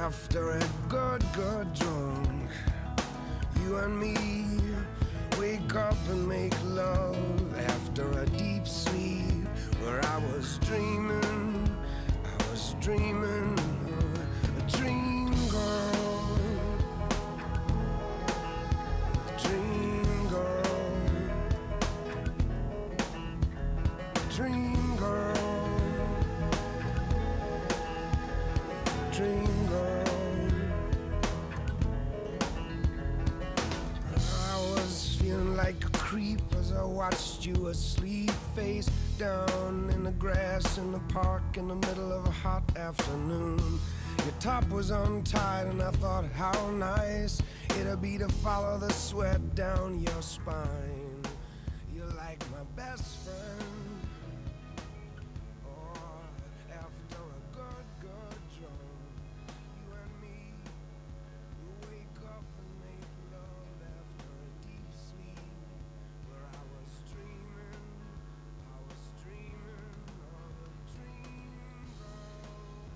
After a good drunk, you and me wake up and make love. After a deep sleep where I was dreaming of a dream girl, a dream girl, a dream girl, dream girl. I was feeling like a creep as I watched you asleep, face down in the grass in the park in the middle of a hot afternoon. Your top was untied and I thought how nice it'd be to follow the sweat down your spine. You're like my best friend. Oh, after a good drunk, you and me, we wake up and make love after a deep sleep where I was dreaming of a dream girl.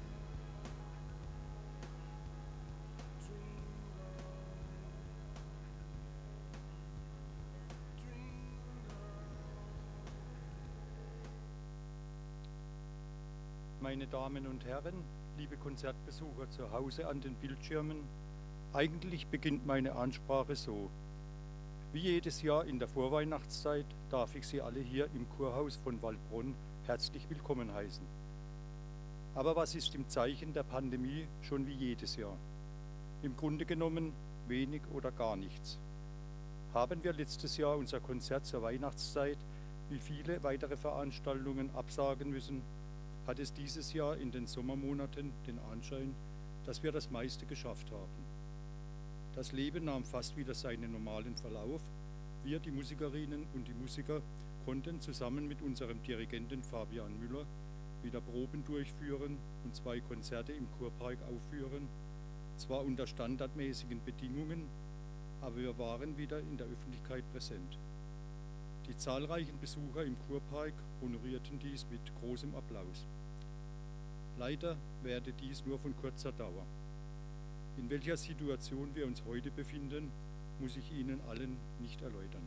Meine Damen und Herren, liebe Konzertbesucher zu Hause an den Bildschirmen, eigentlich beginnt meine Ansprache so. Wie jedes Jahr in der Vorweihnachtszeit darf ich Sie alle hier im Kurhaus von Waldbronn herzlich willkommen heißen. Aber was ist im Zeichen der Pandemie schon wie jedes Jahr? Im Grunde genommen wenig oder gar nichts. Haben wir letztes Jahr unser Konzert zur Weihnachtszeit wie viele weitere Veranstaltungen absagen müssen, hat es dieses Jahr in den Sommermonaten den Anschein, dass wir das meiste geschafft haben. Das Leben nahm fast wieder seinen normalen Verlauf. Wir, die Musikerinnen und die Musiker, konnten zusammen mit unserem Dirigenten Fabian Müller wieder Proben durchführen und 2 Konzerte im Kurpark aufführen, zwar unter standardmäßigen Bedingungen, aber wir waren wieder in der Öffentlichkeit präsent. Die zahlreichen Besucher im Kurpark honorierten dies mit großem Applaus. Leider währte dies nur von kurzer Dauer. In welcher Situation wir uns heute befinden, muss ich Ihnen allen nicht erläutern.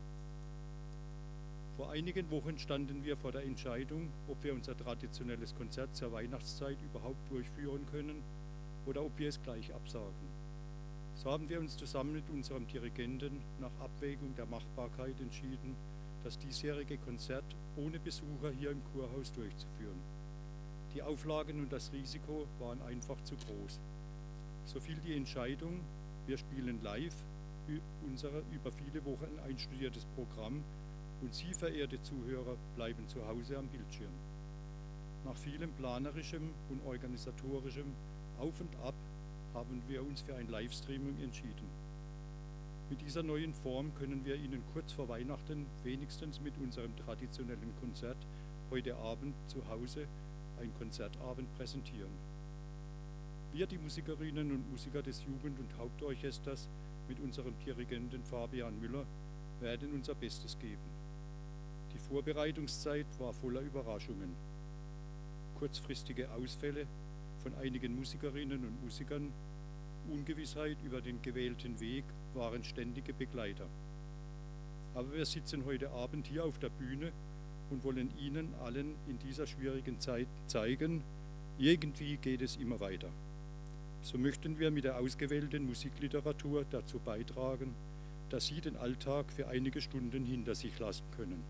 Vor einigen Wochen standen wir vor der Entscheidung, ob wir unser traditionelles Konzert zur Weihnachtszeit überhaupt durchführen können oder ob wir es gleich absagen. So haben wir uns zusammen mit unserem Dirigenten nach Abwägung der Machbarkeit entschieden, das diesjährige Konzert ohne Besucher hier im Kurhaus durchzuführen. Die Auflagen und das Risiko waren einfach zu groß. So fiel die Entscheidung, wir spielen live unser über viele Wochen einstudiertes Programm und Sie, verehrte Zuhörer, bleiben zu Hause am Bildschirm. Nach vielem planerischem und organisatorischem Auf und Ab haben wir uns für ein Livestreaming entschieden. Mit dieser neuen Form können wir Ihnen kurz vor Weihnachten wenigstens mit unserem traditionellen Konzert heute Abend zu Hause ein Konzertabend präsentieren. Wir, die Musikerinnen und Musiker des Jugend- und Hauptorchesters mit unserem Dirigenten Fabian Müller, werden unser Bestes geben. Die Vorbereitungszeit war voller Überraschungen. Kurzfristige Ausfälle von einigen Musikerinnen und Musikern, Ungewissheit über den gewählten Weg waren ständige Begleiter. Aber wir sitzen heute Abend hier auf der Bühne und wollen Ihnen allen in dieser schwierigen Zeit zeigen, irgendwie geht es immer weiter. So möchten wir mit der ausgewählten Musikliteratur dazu beitragen, dass Sie den Alltag für einige Stunden hinter sich lassen können.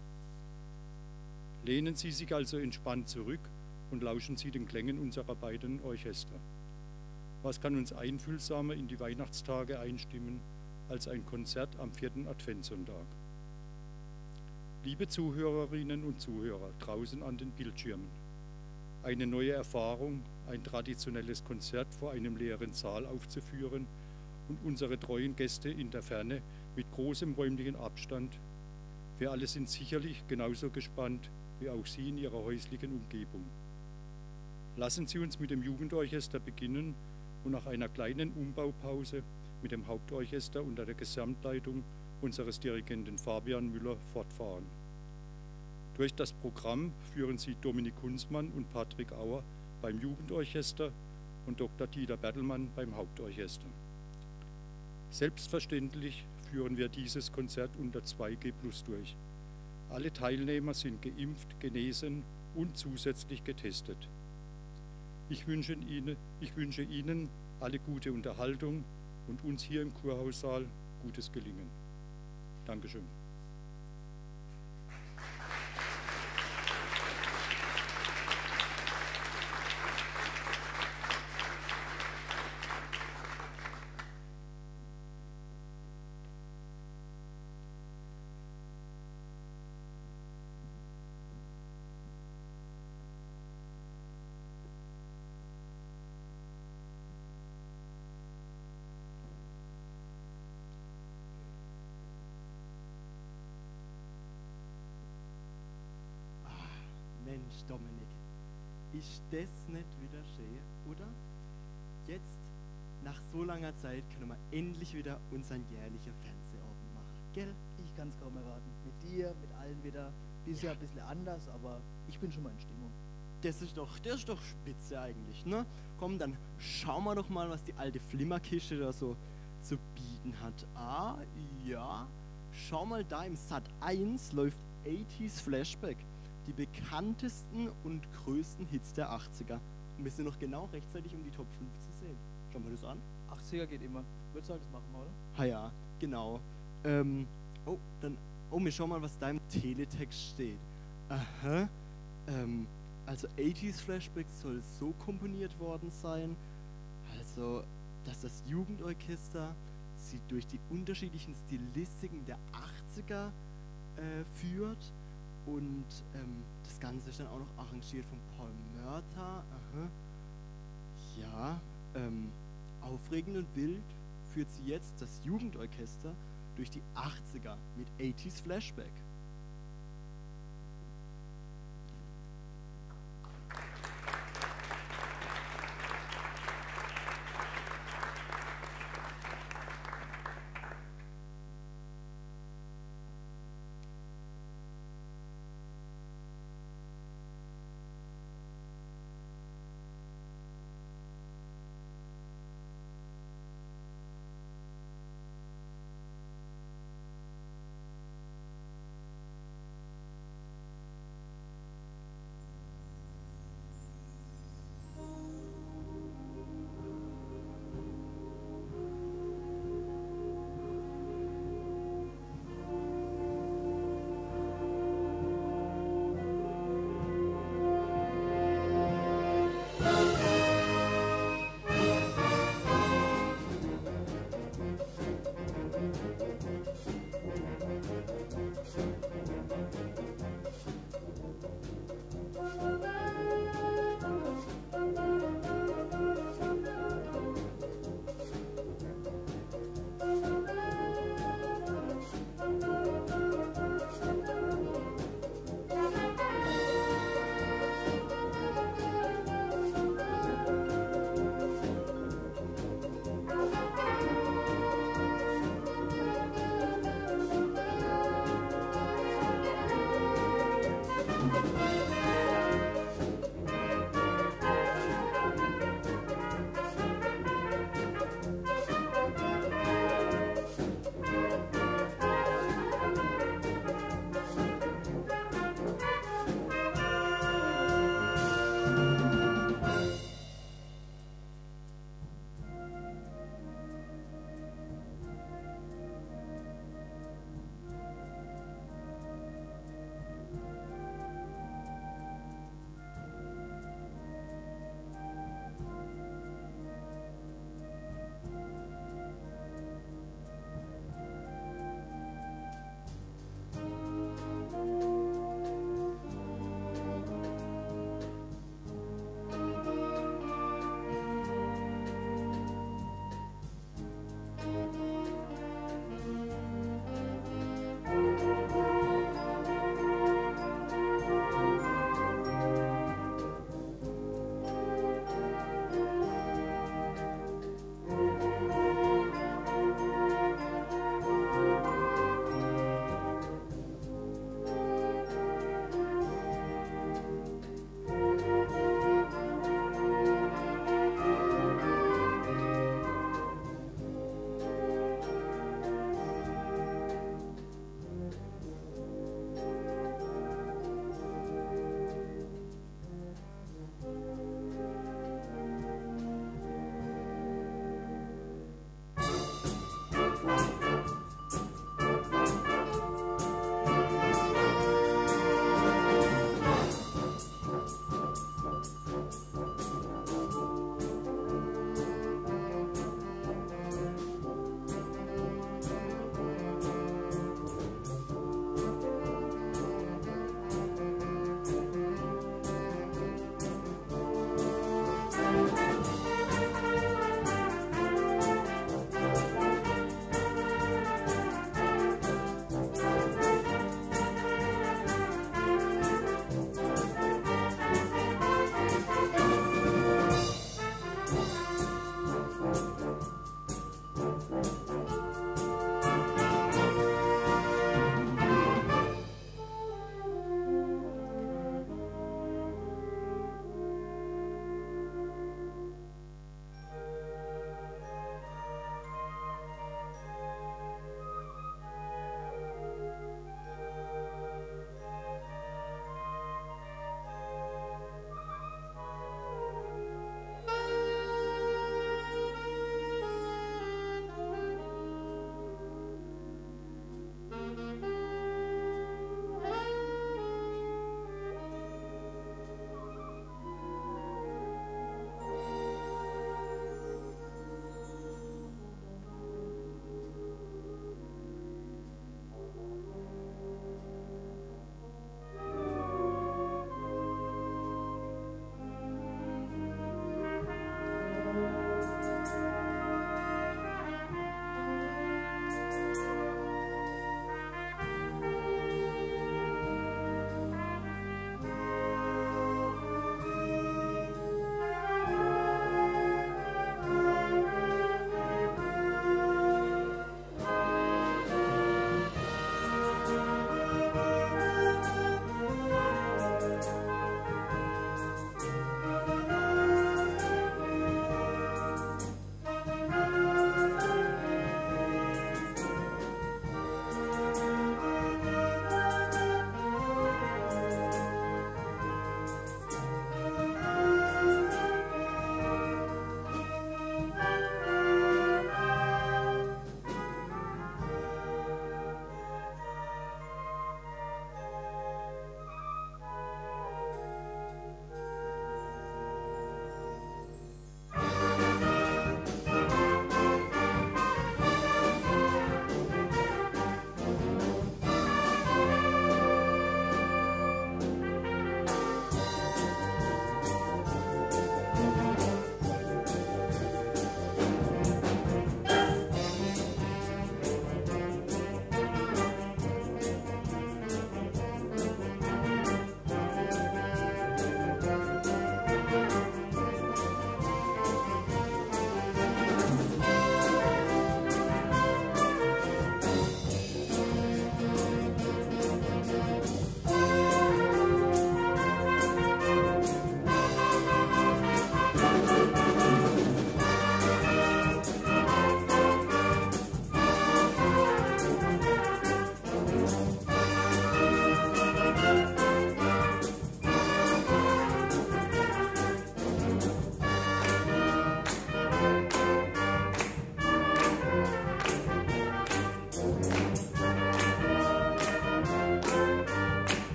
Lehnen Sie sich also entspannt zurück und lauschen Sie den Klängen unserer beiden Orchester. Was kann uns einfühlsamer in die Weihnachtstage einstimmen als ein Konzert am 4. Adventssonntag? Liebe Zuhörerinnen und Zuhörer draußen an den Bildschirmen, eine neue Erfahrung, ein traditionelles Konzert vor einem leeren Saal aufzuführen und unsere treuen Gäste in der Ferne mit großem räumlichen Abstand. Wir alle sind sicherlich genauso gespannt wie auch Sie in Ihrer häuslichen Umgebung. Lassen Sie uns mit dem Jugendorchester beginnen und nach einer kleinen Umbaupause mit dem Hauptorchester unter der Gesamtleitung unseres Dirigenten Fabian Müller fortfahren. Durch das Programm führen Sie Dominik Kunzmann und Patrick Auer beim Jugendorchester und Dr. Dieter Bertelmann beim Hauptorchester. Selbstverständlich führen wir dieses Konzert unter 2G+ durch. Alle Teilnehmer sind geimpft, genesen und zusätzlich getestet. Ich wünsche Ihnen alle gute Unterhaltung und uns hier im Kurhaussaal gutes Gelingen. Dankeschön. Mensch, Dominik, ist das nicht wieder schön, oder? Jetzt, nach so langer Zeit, können wir endlich wieder unseren jährlichen Fernsehabend machen, gell? Ich kann es kaum erwarten. Mit dir, mit allen wieder. Bisher ein bisschen anders, aber ich bin schon mal in Stimmung. Das ist doch spitze eigentlich, ne? Komm, dann schauen wir doch mal, was die alte Flimmerkiste da so zu bieten hat. Ah, ja. Schau mal, da im Sat 1 läuft 80s Flashback. Die bekanntesten und größten Hits der 80er. Und wir sind noch genau rechtzeitig, um die Top 5 zu sehen. Schauen wir das an. 80er geht immer. Würdest du halt das machen, oder? Ah ja, genau. Wir schauen mal, was da im Teletext steht. Aha. Also 80s Flashback soll so komponiert worden sein, also, dass das Jugendorchester sie durch die unterschiedlichen Stilistiken der 80er führt. Und das Ganze ist dann auch noch arrangiert von Paul Mörter. Aha. Ja, aufregend und wild führt sie jetzt das Jugendorchester durch die 80er mit 80s Flashback.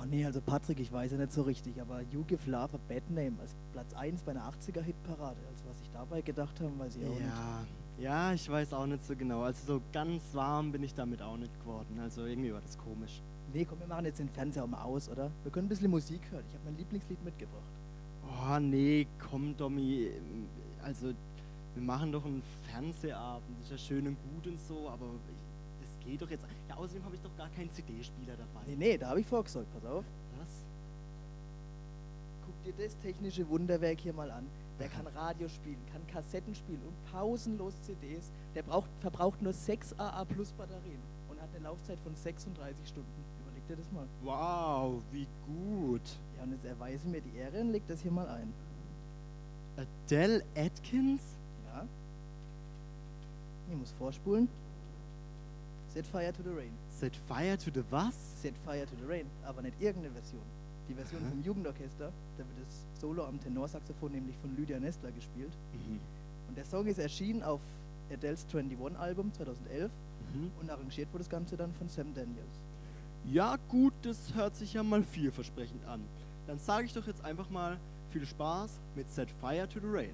nee, also Patrick, ich weiß ja nicht so richtig, aber You Give Love a Bad Name als Platz 1 bei einer 80er-Hitparade. Also was ich dabei gedacht habe, weiß ich auch nicht. Ja, ich weiß auch nicht so genau. Also so ganz warm bin ich damit auch nicht geworden. Also irgendwie war das komisch. Nee, komm, wir machen jetzt den Fernseher auch mal aus, oder? Wir können ein bisschen Musik hören. Ich habe mein Lieblingslied mitgebracht. Oh nee, komm Domi. Also wir machen doch einen Fernsehabend. Das ist ja schön und gut und so, aber das geht doch jetzt. Ja, außerdem habe ich doch gar keinen CD-Spieler dabei. Nee, da habe ich vorgesorgt, pass auf. Was? Guck dir das technische Wunderwerk hier mal an. Der kann Radio spielen, kann Kassetten spielen und pausenlos CDs. Der verbraucht nur 6 AA Plus Batterien und hat eine Laufzeit von 36 Stunden. Überleg dir das mal. Wow, wie gut. Ja, und jetzt erweise mir die Ehre und leg das hier mal ein. Adele Atkins? Ja. Ich muss vorspulen. Set Fire to the Rain. Set Fire to the was? Set Fire to the Rain, aber nicht irgendeine Version. Die Version vom Jugendorchester, da wird das Solo am Tenorsaxophon nämlich von Lydia Nestler gespielt. Und der Song ist erschienen auf Adeles 21 Album 2011 und arrangiert wurde das Ganze dann von Sam Daniels. Ja gut, das hört sich ja mal vielversprechend an. Dann sage ich doch jetzt einfach mal viel Spaß mit Set Fire to the Rain.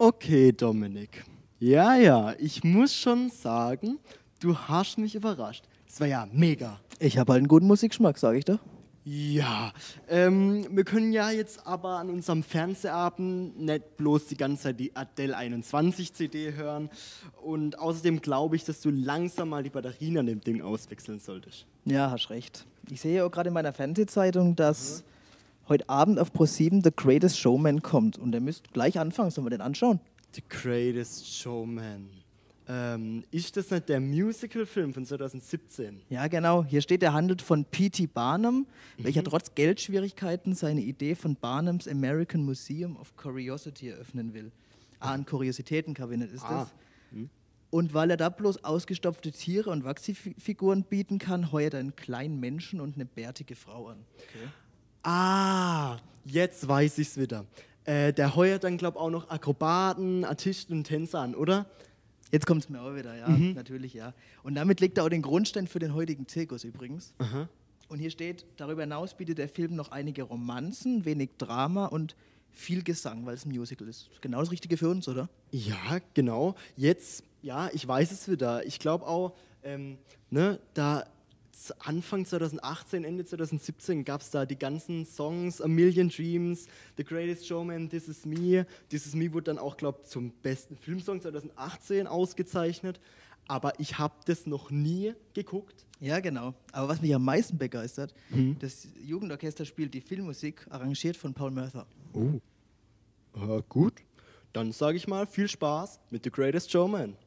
Okay, Dominik. Ja, ich muss schon sagen, du hast mich überrascht. Das war ja mega. Ich habe halt einen guten Musikgeschmack, sage ich doch. Ja, wir können ja jetzt aber an unserem Fernsehabend nicht bloß die ganze Zeit die Adele 21 CD hören. Und außerdem glaube ich, dass du langsam mal die Batterien an dem Ding auswechseln solltest. Ja, hast recht. Ich sehe auch gerade in meiner Fernsehzeitung, dass heute Abend auf ProSieben The Greatest Showman kommt. Und der müsst gleich anfangen. Sollen wir den anschauen? The Greatest Showman. Ist das nicht der Musical-Film von 2017? Ja, genau. Hier steht, er handelt von P.T. Barnum, welcher trotz Geldschwierigkeiten seine Idee von Barnums American Museum of Curiosity eröffnen will. Ein Kuriositätenkabinett ist das. Und weil er da bloß ausgestopfte Tiere und Wachsfiguren bieten kann, heuert er einen kleinen Menschen und eine bärtige Frau an. Okay. Ah, jetzt weiß ich's wieder. Der heuert dann, glaube ich, auch noch Akrobaten, Artisten und Tänzer an, oder? Jetzt kommt es mir auch wieder, ja, natürlich, ja. Und damit legt er auch den Grundstein für den heutigen Zirkus übrigens. Aha. Und hier steht, darüber hinaus bietet der Film noch einige Romanzen, wenig Drama und viel Gesang, weil es ein Musical ist. Genau das Richtige für uns, oder? Ja, genau. Jetzt, ja, ich weiß es wieder. Ich glaube auch, da Anfang 2018, Ende 2017 gab es da die ganzen Songs, A Million Dreams, The Greatest Showman, This Is Me. This Is Me wurde dann auch, glaube ich, zum besten Filmsong 2018 ausgezeichnet. Aber ich habe das noch nie geguckt. Ja, genau. Aber was mich am meisten begeistert, das Jugendorchester spielt die Filmmusik, arrangiert von Paul Murtha. Oh. Gut, dann sage ich mal viel Spaß mit The Greatest Showman.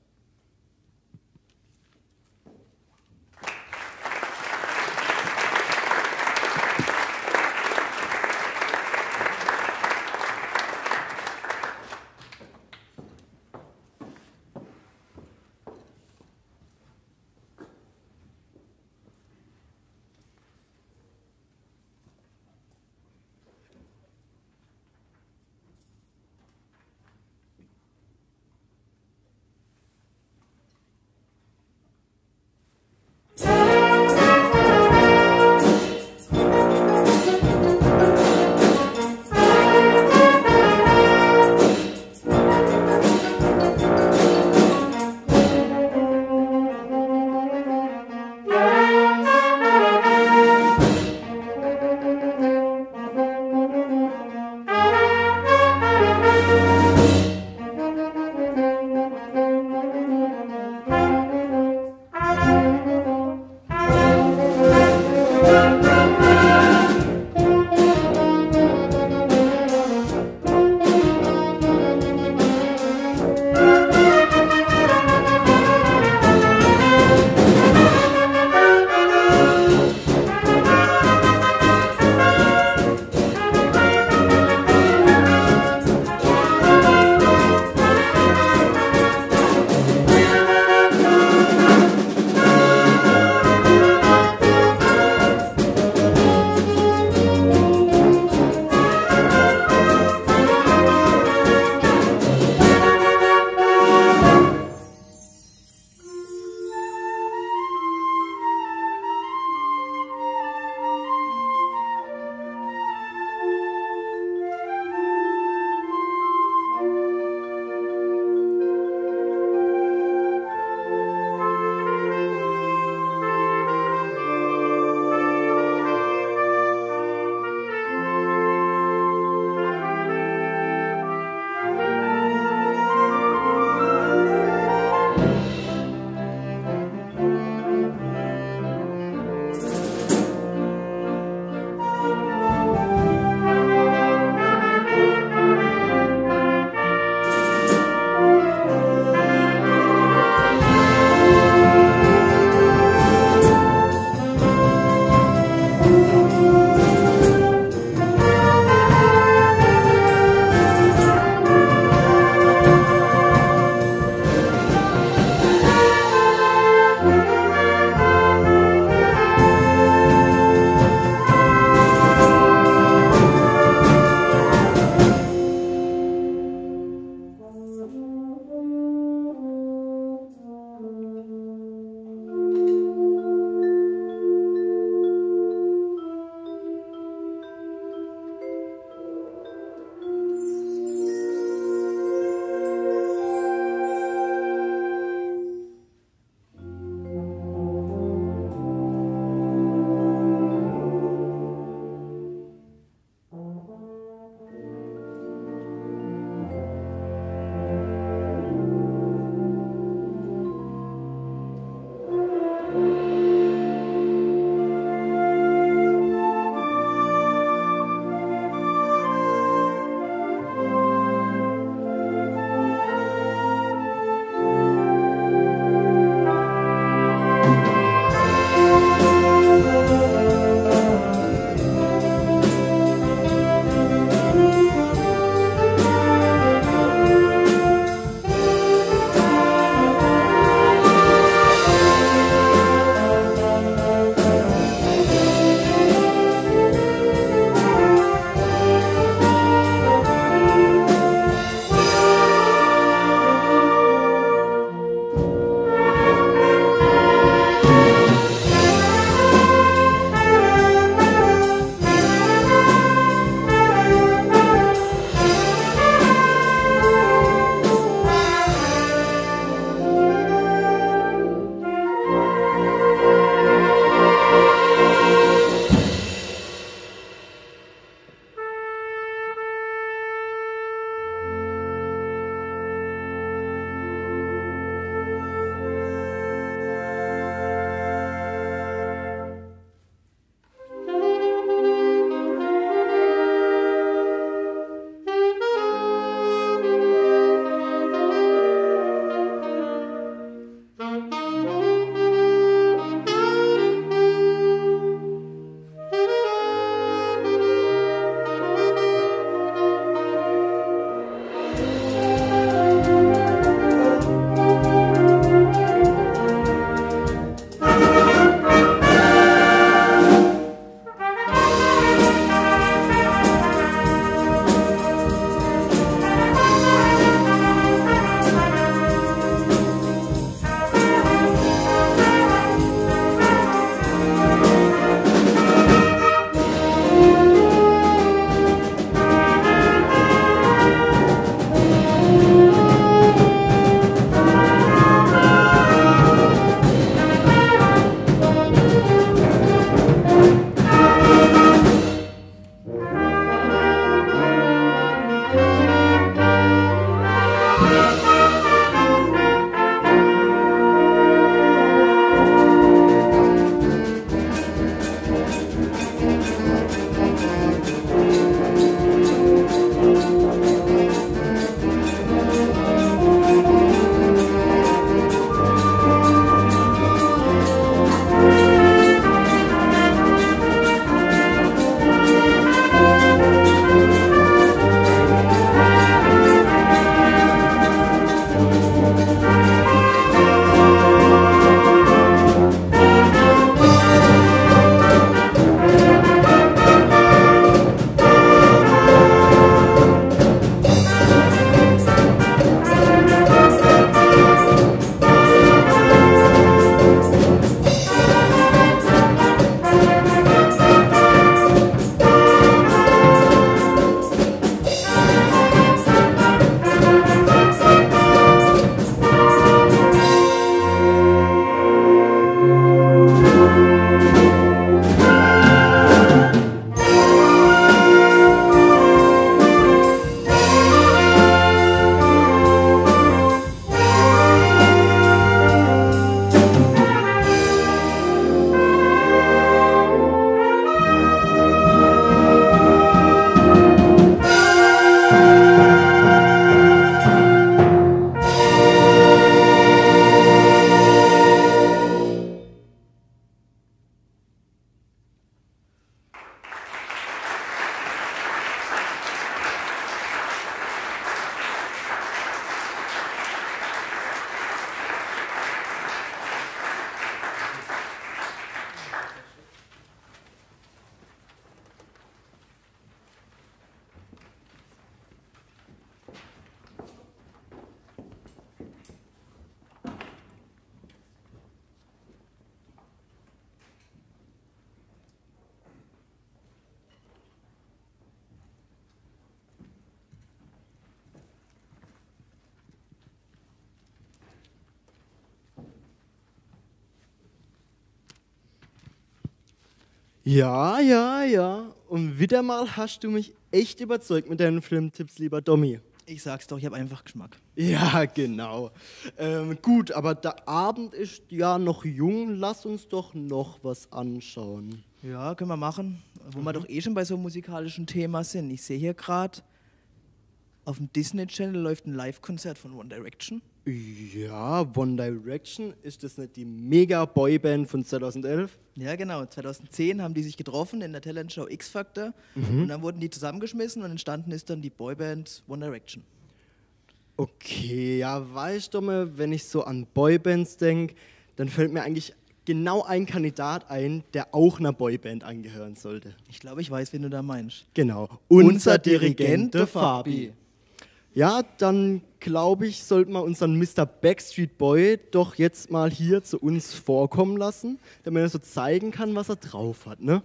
Ja, ja, ja. Und wieder mal hast du mich echt überzeugt mit deinen Filmtipps, lieber Domi. Ich sag's doch, ich habe einfach Geschmack. Ja, genau. Gut, aber der Abend ist ja noch jung. Lass uns doch noch was anschauen. Ja, können wir machen. Wo wir doch eh schon bei so einem musikalischen Thema sind. Ich sehe hier gerade, auf dem Disney Channel läuft ein Live-Konzert von One Direction. Ja, One Direction, ist das nicht die Mega-Boyband von 2011? Ja, genau. 2010 haben die sich getroffen in der Talentshow X Factor und dann wurden die zusammengeschmissen und entstanden ist dann die Boyband One Direction. Okay, ja, weißt du mal, wenn ich so an Boybands denke, dann fällt mir eigentlich genau ein Kandidat ein, der auch einer Boyband angehören sollte. Ich glaube, ich weiß, wen du da meinst. Genau, unser Dirigent, der Fabi. Ja, dann glaube ich, sollten wir unseren Mr. Backstreet Boy doch jetzt mal hier zu uns vorkommen lassen, damit er so zeigen kann, was er drauf hat, ne?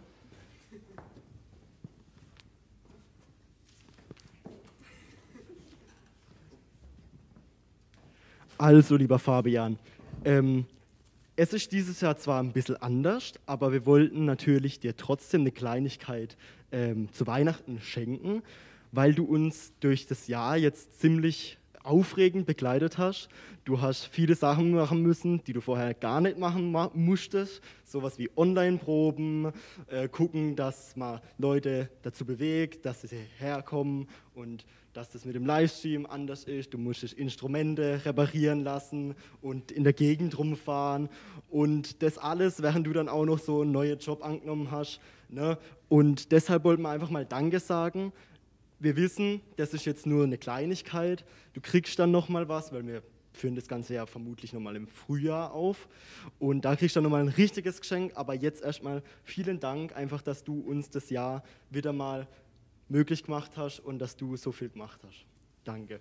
Also, lieber Fabian, es ist dieses Jahr zwar ein bisschen anders, aber wir wollten natürlich dir trotzdem eine Kleinigkeit zu Weihnachten schenken, weil du uns durch das Jahr jetzt ziemlich aufregend begleitet hast. Du hast viele Sachen machen müssen, die du vorher gar nicht machen musstest. Sowas wie Online-Proben, gucken, dass man Leute dazu bewegt, dass sie herkommen und dass das mit dem Livestream anders ist. Du musstest Instrumente reparieren lassen und in der Gegend rumfahren. Und das alles, während du dann auch noch so einen neuen Job angenommen hast. Ne? Und deshalb wollten wir einfach mal Danke sagen. Wir wissen, das ist jetzt nur eine Kleinigkeit. Du kriegst dann nochmal was, weil wir führen das Ganze ja vermutlich nochmal im Frühjahr auf. Und da kriegst du dann nochmal ein richtiges Geschenk. Aber jetzt erstmal vielen Dank, einfach, dass du uns das Jahr wieder mal möglich gemacht hast und dass du so viel gemacht hast. Danke.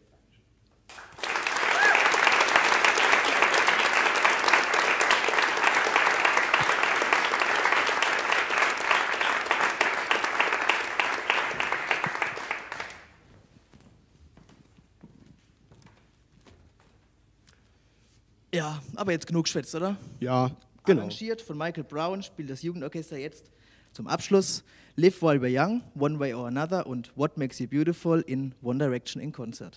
Ja, aber jetzt genug geschwätzt, oder? Ja, genau. Arrangiert von Michael Brown spielt das Jugendorchester jetzt zum Abschluss Live While We're Young, One Way or Another und What Makes You Beautiful in One Direction in Concert.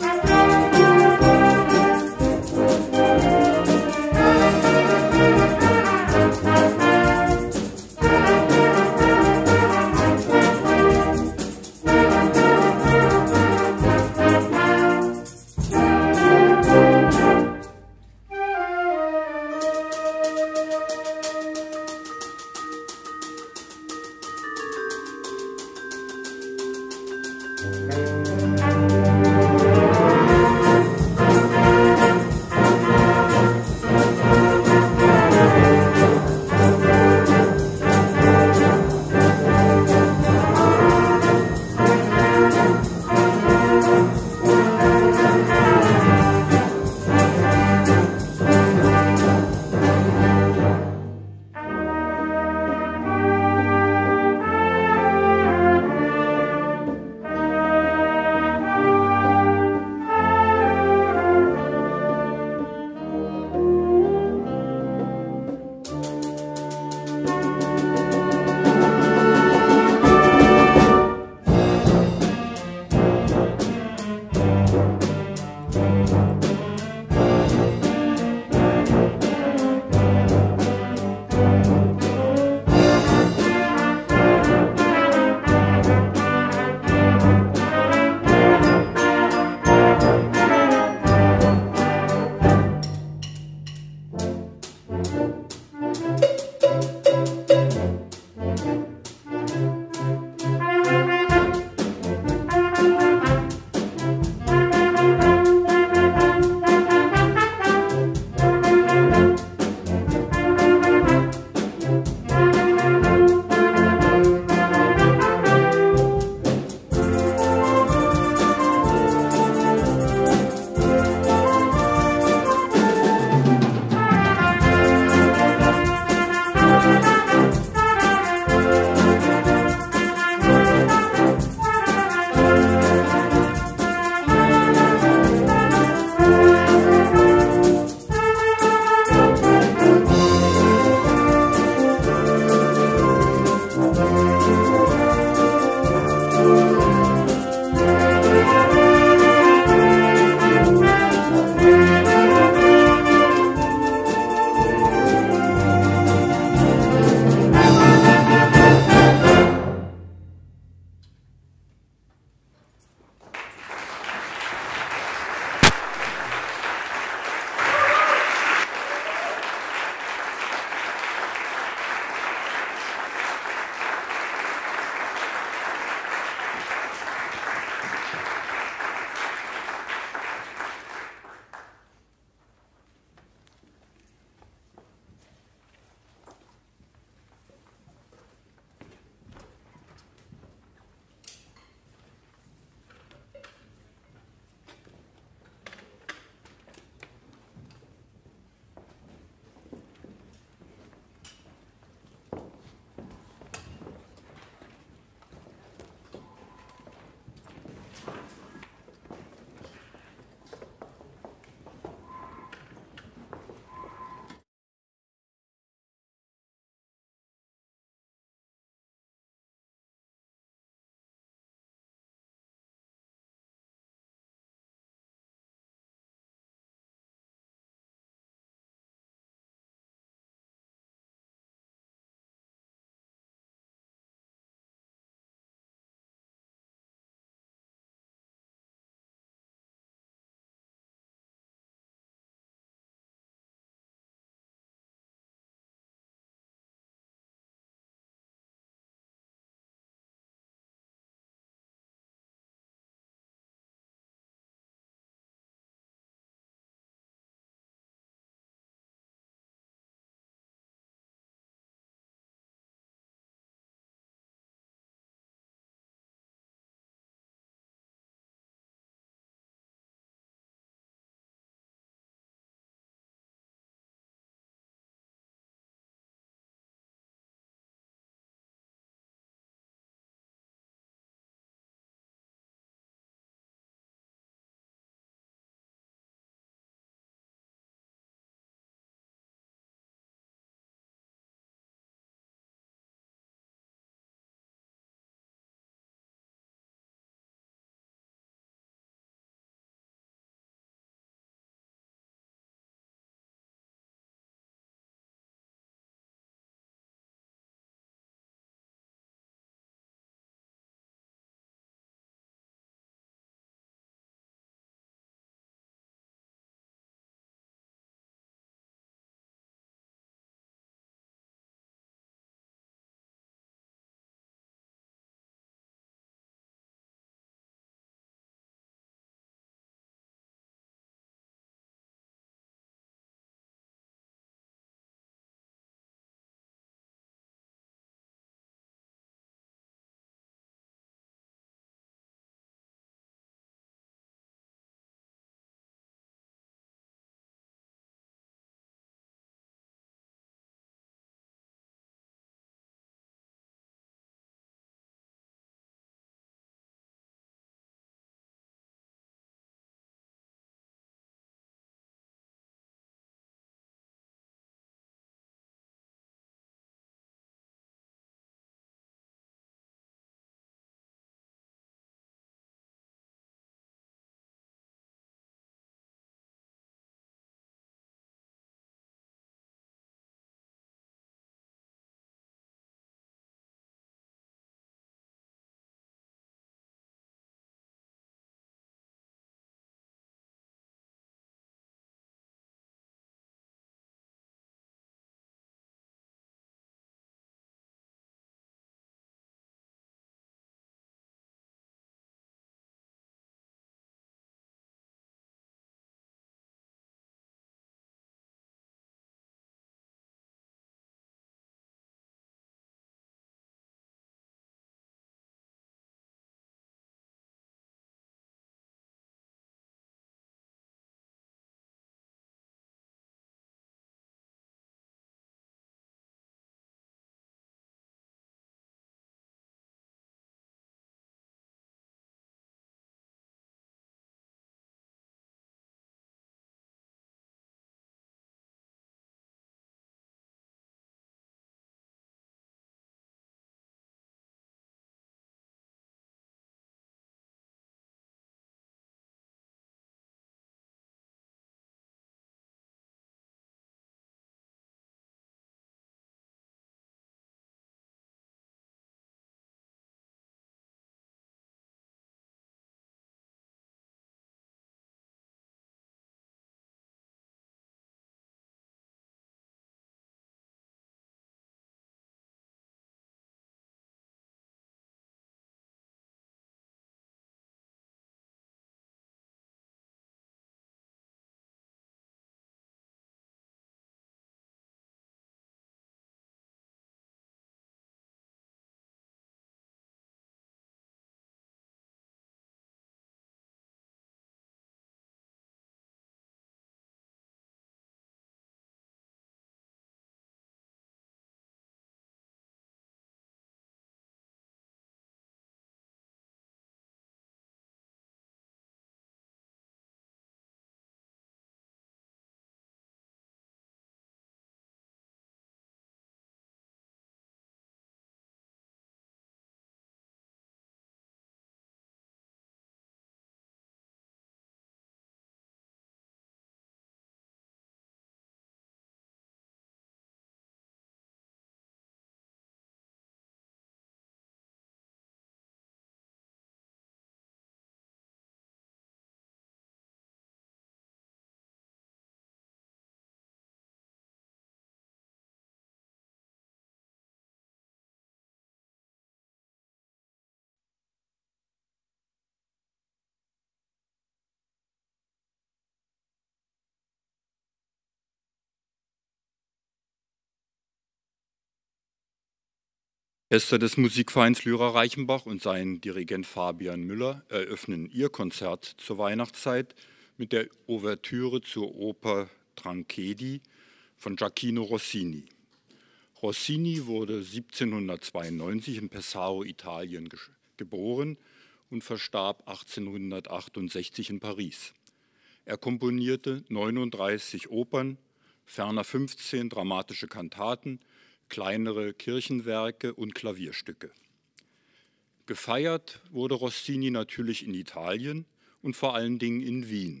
Orchester des Musikvereins Lyra Reichenbach und sein Dirigent Fabian Müller eröffnen ihr Konzert zur Weihnachtszeit mit der Ouvertüre zur Oper Tranchedi von Gioacchino Rossini. Rossini wurde 1792 in Pesaro, Italien, geboren und verstarb 1868 in Paris. Er komponierte 39 Opern, ferner 15 dramatische Kantaten, kleinere Kirchenwerke und Klavierstücke. Gefeiert wurde Rossini natürlich in Italien und vor allen Dingen in Wien.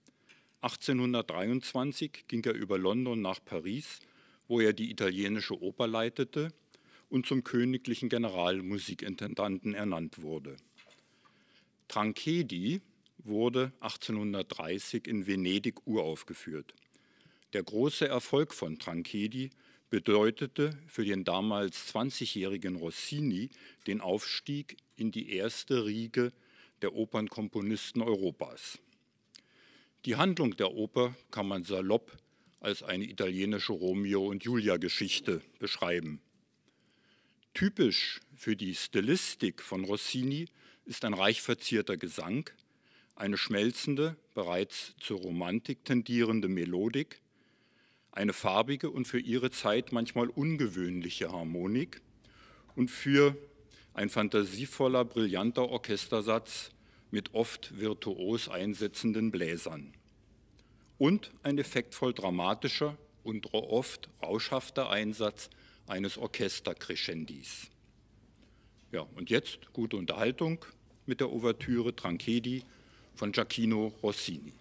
1823 ging er über London nach Paris, wo er die italienische Oper leitete und zum königlichen Generalmusikintendanten ernannt wurde. Tranchedi wurde 1830 in Venedig uraufgeführt. Der große Erfolg von Tranchedi bedeutete für den damals 20-jährigen Rossini den Aufstieg in die erste Riege der Opernkomponisten Europas. Die Handlung der Oper kann man salopp als eine italienische Romeo- und Julia-Geschichte beschreiben. Typisch für die Stilistik von Rossini ist ein reich verzierter Gesang, eine schmelzende, bereits zur Romantik tendierende Melodik, eine farbige und für ihre Zeit manchmal ungewöhnliche Harmonik und für ein fantasievoller, brillanter Orchestersatz mit oft virtuos einsetzenden Bläsern. Und ein effektvoll dramatischer und oft rauschhafter Einsatz eines Orchestercrescendis. Ja, und jetzt gute Unterhaltung mit der Ouvertüre Tranchedi von Gioacchino Rossini.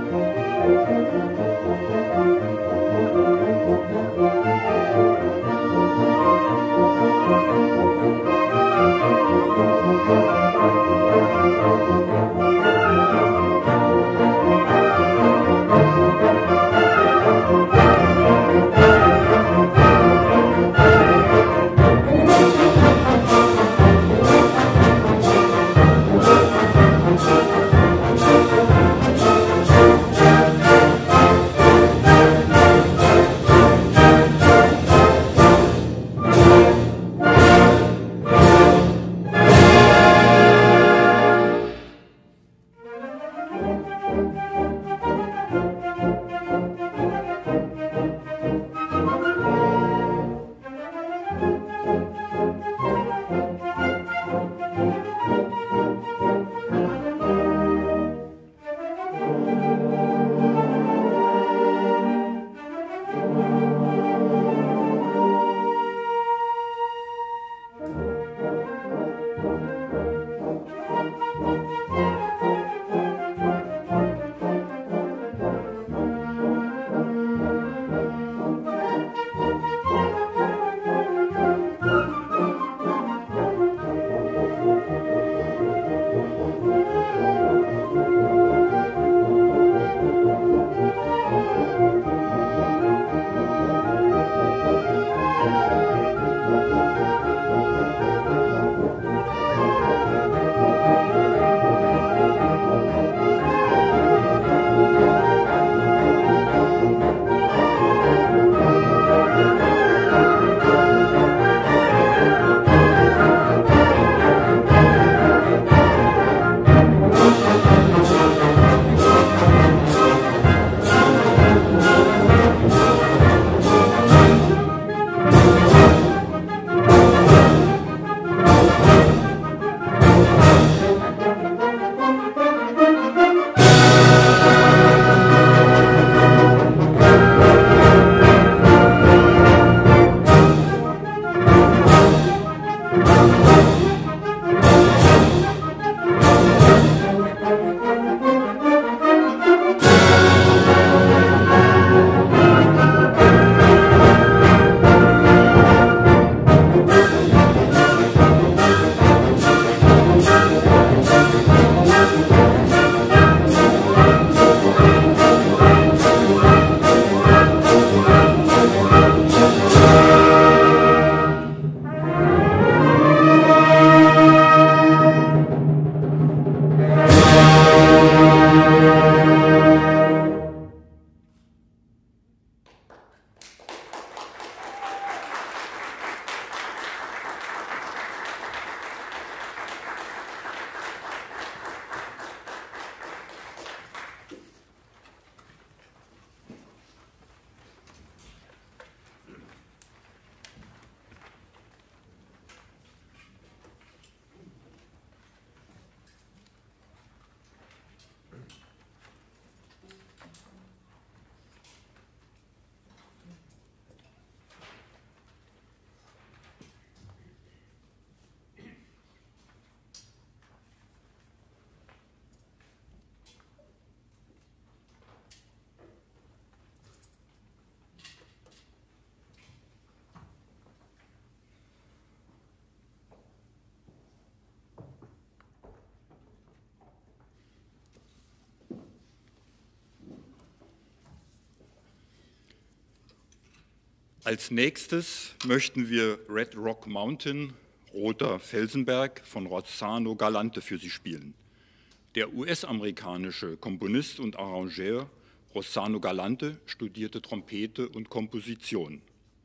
Als nächstes möchten wir Red Rock Mountain, Roter Felsenberg von Rossano Galante für Sie spielen. Der US-amerikanische Komponist und Arrangeur Rossano Galante studierte Trompete und Komposition.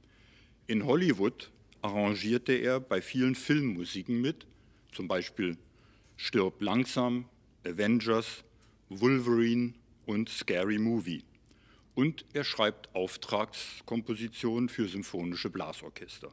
In Hollywood arrangierte er bei vielen Filmmusiken mit, zum Beispiel Stirb langsam, Avengers, Wolverine und Scary Movie. Und er schreibt Auftragskompositionen für symphonische Blasorchester.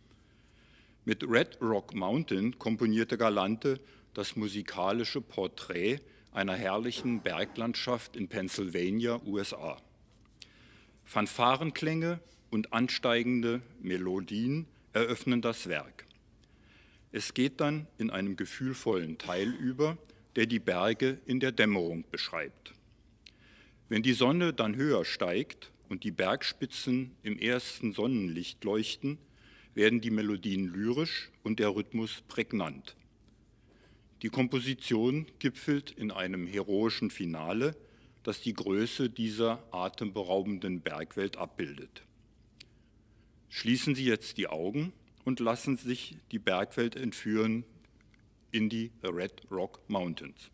Mit Red Rock Mountain komponierte Galante das musikalische Porträt einer herrlichen Berglandschaft in Pennsylvania, USA. Fanfarenklänge und ansteigende Melodien eröffnen das Werk. Es geht dann in einem gefühlvollen Teil über, der die Berge in der Dämmerung beschreibt. Wenn die Sonne dann höher steigt und die Bergspitzen im ersten Sonnenlicht leuchten, werden die Melodien lyrisch und der Rhythmus prägnant. Die Komposition gipfelt in einem heroischen Finale, das die Größe dieser atemberaubenden Bergwelt abbildet. Schließen Sie jetzt die Augen und lassen sich die Bergwelt entführen in die Red Rock Mountains.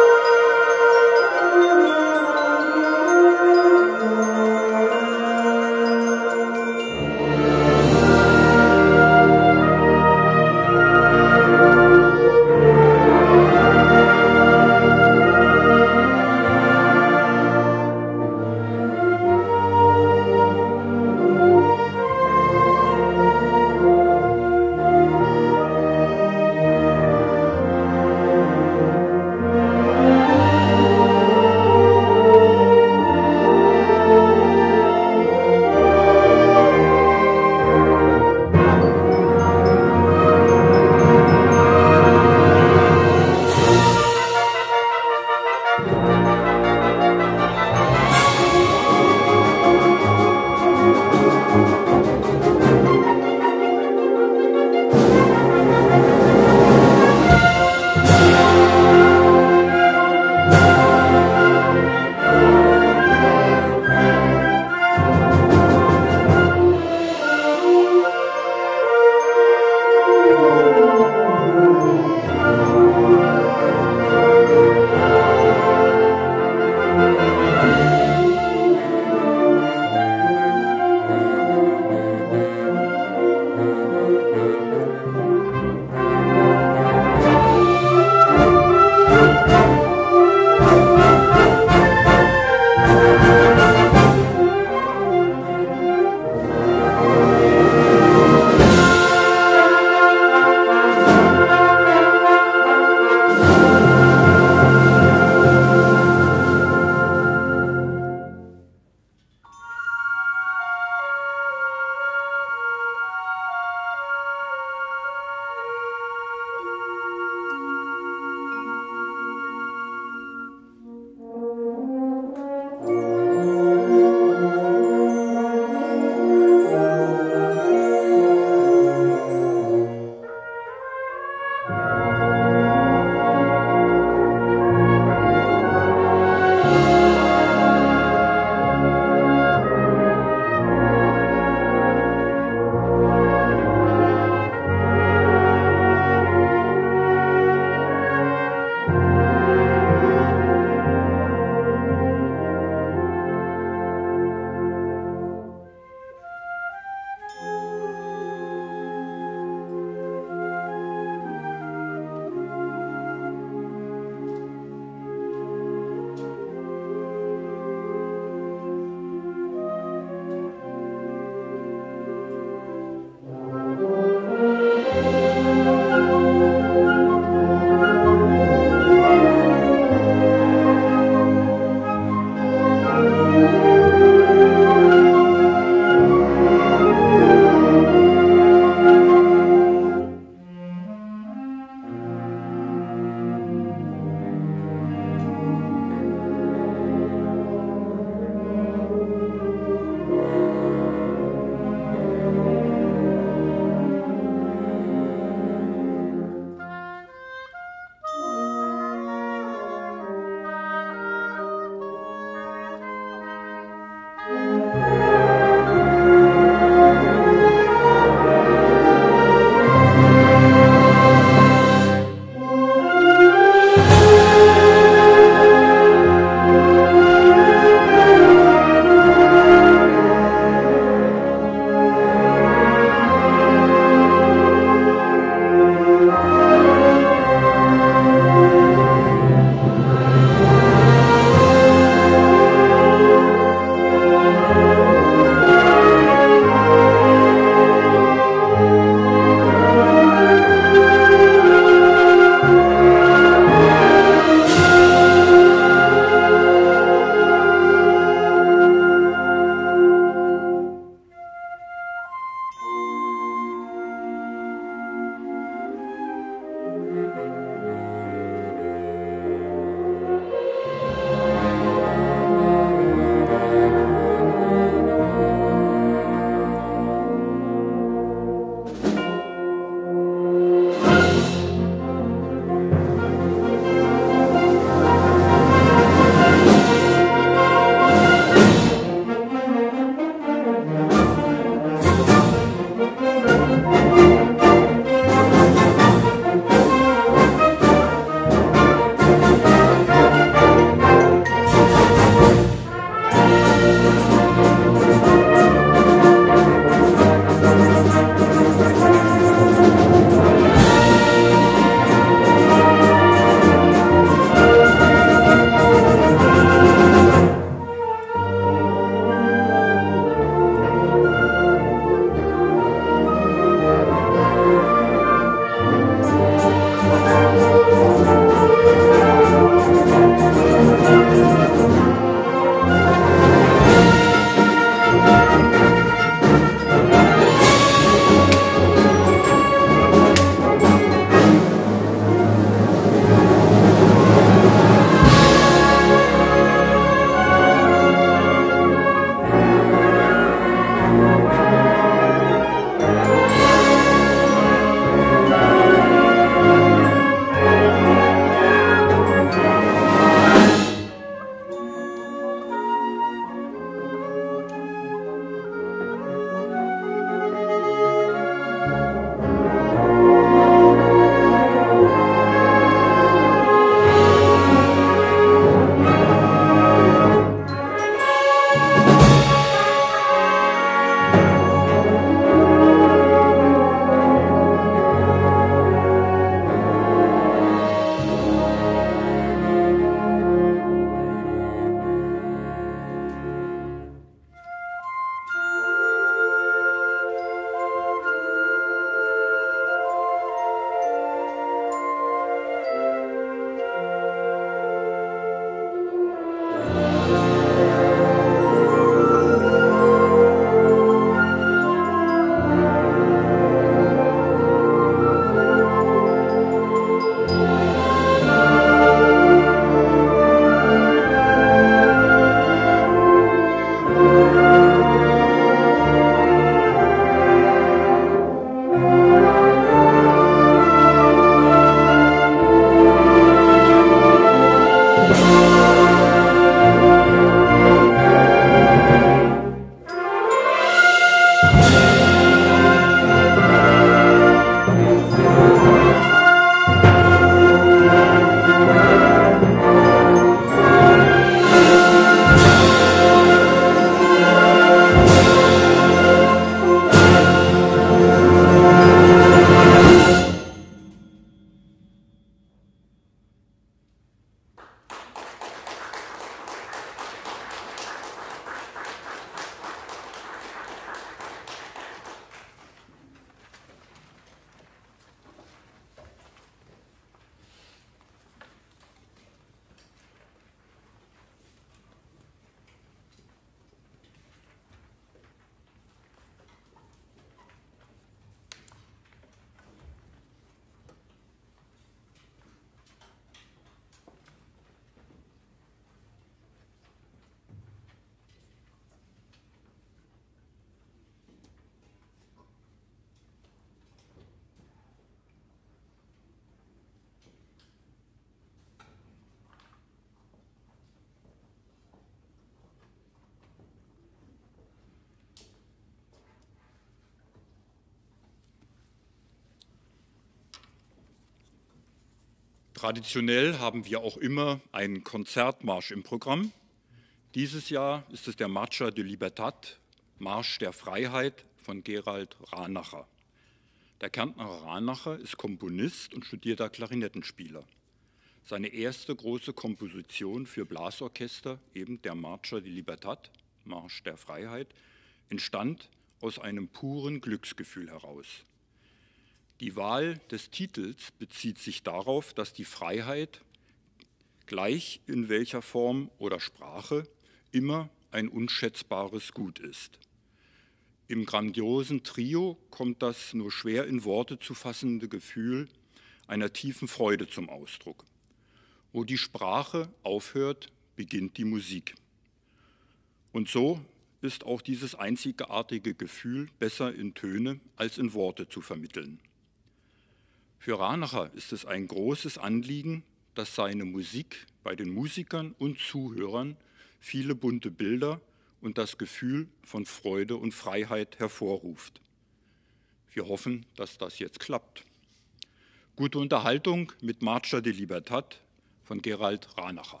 Traditionell haben wir auch immer einen Konzertmarsch im Programm. Dieses Jahr ist es der Marcha de Libertad, Marsch der Freiheit von Gerald Ranacher. Der Kärntner Ranacher ist Komponist und studierter Klarinettenspieler. Seine erste große Komposition für Blasorchester, eben der Marcha de Libertad, Marsch der Freiheit, entstand aus einem puren Glücksgefühl heraus. Die Wahl des Titels bezieht sich darauf, dass die Freiheit, gleich in welcher Form oder Sprache, immer ein unschätzbares Gut ist. Im grandiosen Trio kommt das nur schwer in Worte zu fassende Gefühl einer tiefen Freude zum Ausdruck. Wo die Sprache aufhört, beginnt die Musik. Und so ist auch dieses einzigartige Gefühl besser in Töne als in Worte zu vermitteln. Für Ranacher ist es ein großes Anliegen, dass seine Musik bei den Musikern und Zuhörern viele bunte Bilder und das Gefühl von Freude und Freiheit hervorruft. Wir hoffen, dass das jetzt klappt. Gute Unterhaltung mit Marcha de Libertad von Gerald Ranacher.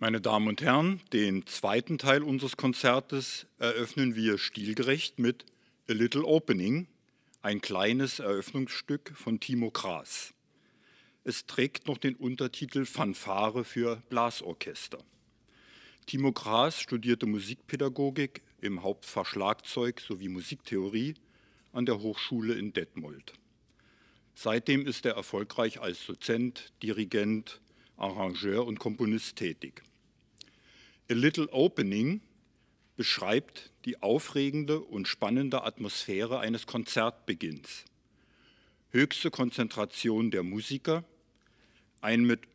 Meine Damen und Herren, den zweiten Teil unseres Konzertes eröffnen wir stilgerecht mit A Little Opening, ein kleines Eröffnungsstück von Timo Kraas. Es trägt noch den Untertitel Fanfare für Blasorchester. Timo Kraas studierte Musikpädagogik im Hauptfach Schlagzeug sowie Musiktheorie an der Hochschule in Detmold. Seitdem ist er erfolgreich als Dozent, Dirigent, Arrangeur und Komponist tätig. A Little Opening beschreibt die aufregende und spannende Atmosphäre eines Konzertbeginns. Höchste Konzentration der Musiker, ein mit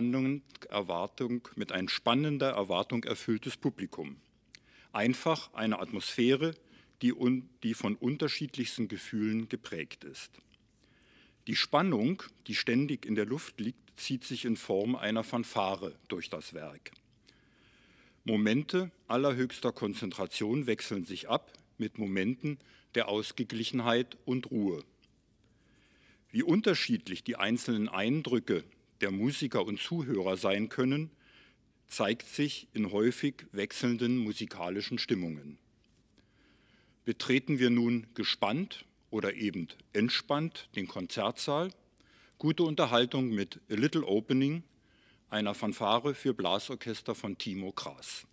ein spannender Erwartung erfülltes Publikum. Einfach eine Atmosphäre, die von unterschiedlichsten Gefühlen geprägt ist. Die Spannung, die ständig in der Luft liegt, zieht sich in Form einer Fanfare durch das Werk. Momente allerhöchster Konzentration wechseln sich ab mit Momenten der Ausgeglichenheit und Ruhe. Wie unterschiedlich die einzelnen Eindrücke der Musiker und Zuhörer sein können, zeigt sich in häufig wechselnden musikalischen Stimmungen. Betreten wir nun gespannt oder eben entspannt den Konzertsaal, gute Unterhaltung mit A Little Opening, einer Fanfare für Blasorchester von Timo Kraas.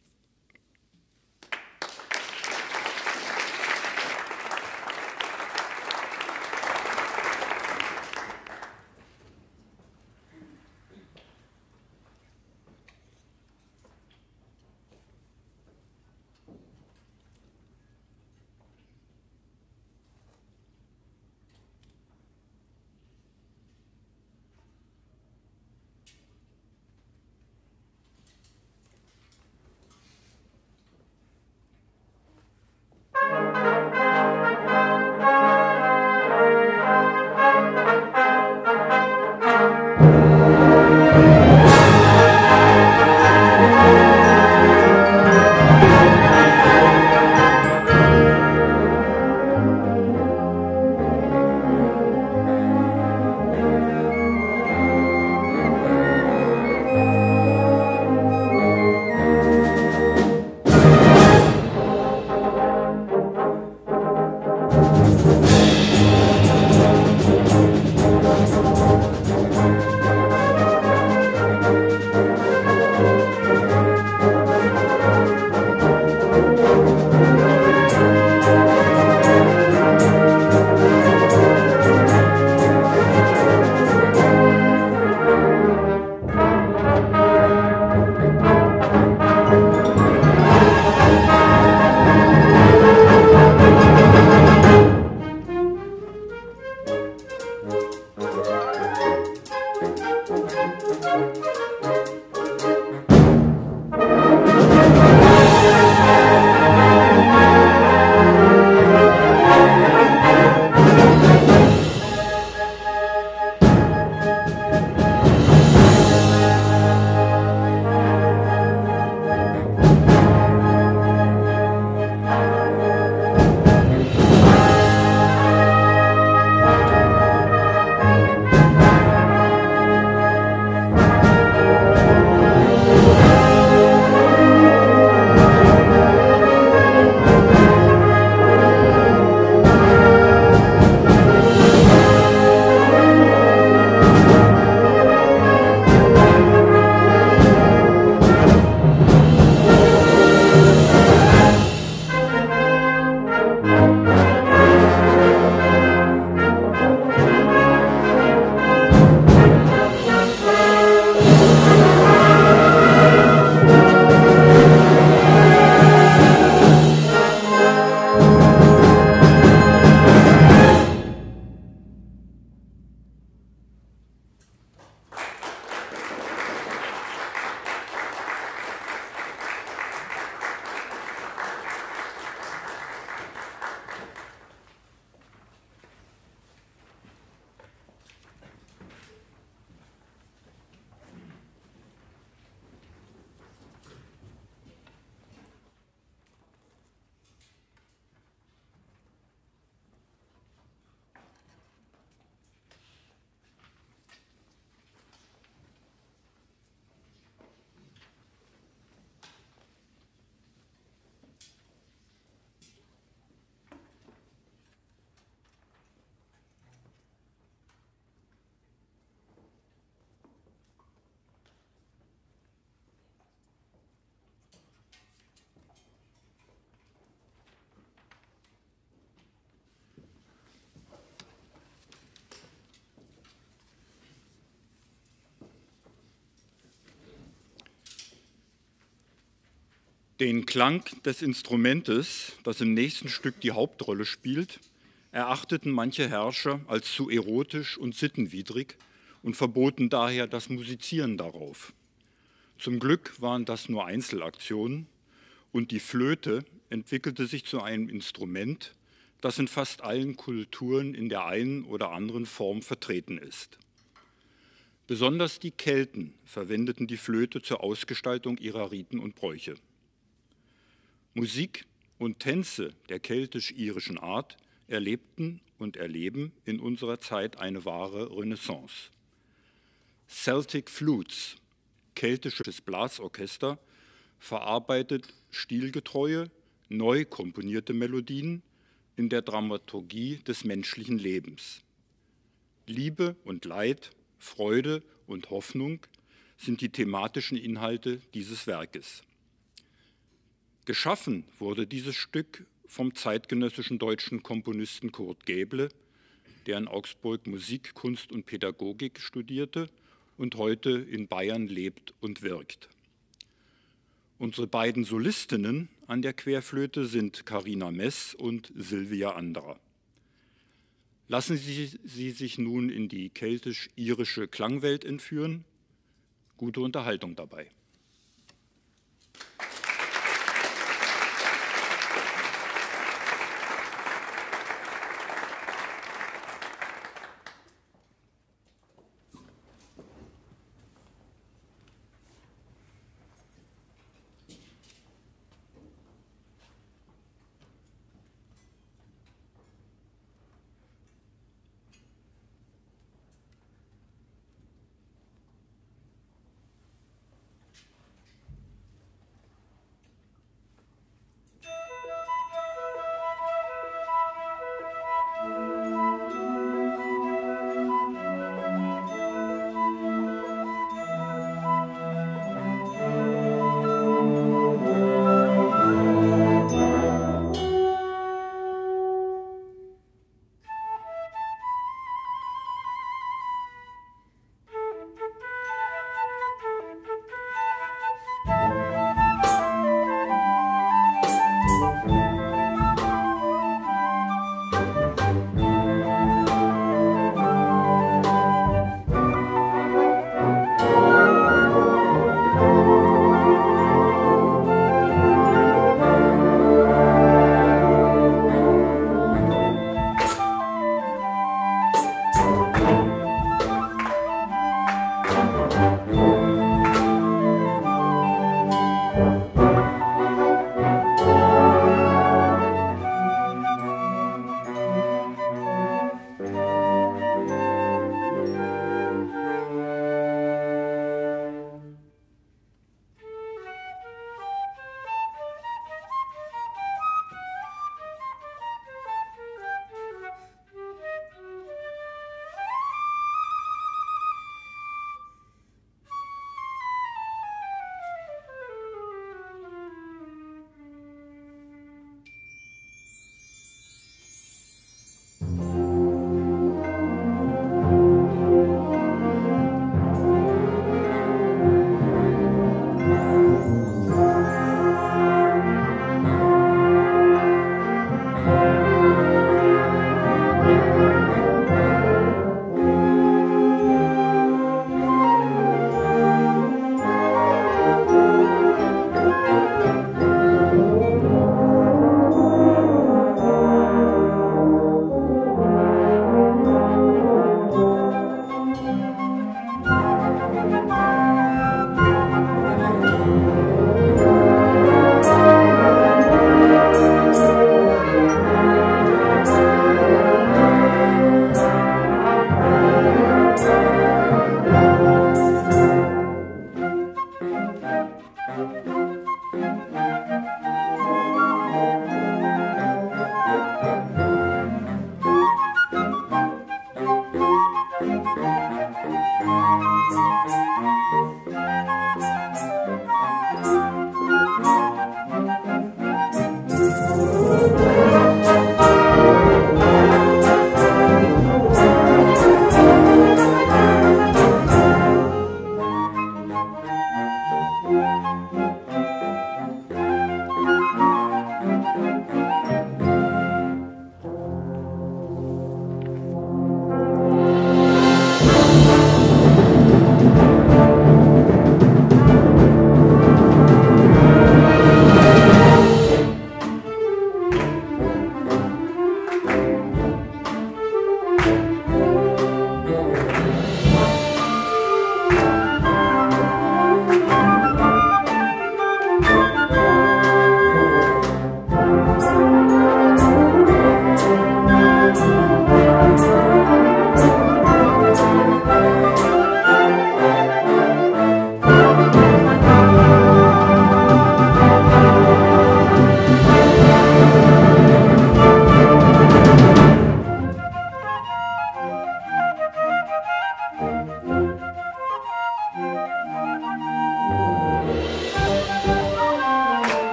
Den Klang des Instrumentes, das im nächsten Stück die Hauptrolle spielt, erachteten manche Herrscher als zu erotisch und sittenwidrig und verboten daher das Musizieren darauf. Zum Glück waren das nur Einzelaktionen und die Flöte entwickelte sich zu einem Instrument, das in fast allen Kulturen in der einen oder anderen Form vertreten ist. Besonders die Kelten verwendeten die Flöte zur Ausgestaltung ihrer Riten und Bräuche. Musik und Tänze der keltisch-irischen Art erlebten und erleben in unserer Zeit eine wahre Renaissance. Celtic Flutes, keltisches Blasorchester, verarbeitet stilgetreue, neu komponierte Melodien in der Dramaturgie des menschlichen Lebens. Liebe und Leid, Freude und Hoffnung sind die thematischen Inhalte dieses Werkes. Geschaffen wurde dieses Stück vom zeitgenössischen deutschen Komponisten Kurt Gäble, der in Augsburg Musik, Kunst und Pädagogik studierte und heute in Bayern lebt und wirkt. Unsere beiden Solistinnen an der Querflöte sind Carina Mess und Silvia Anderer. Lassen Sie sich nun in die keltisch-irische Klangwelt entführen. Gute Unterhaltung dabei.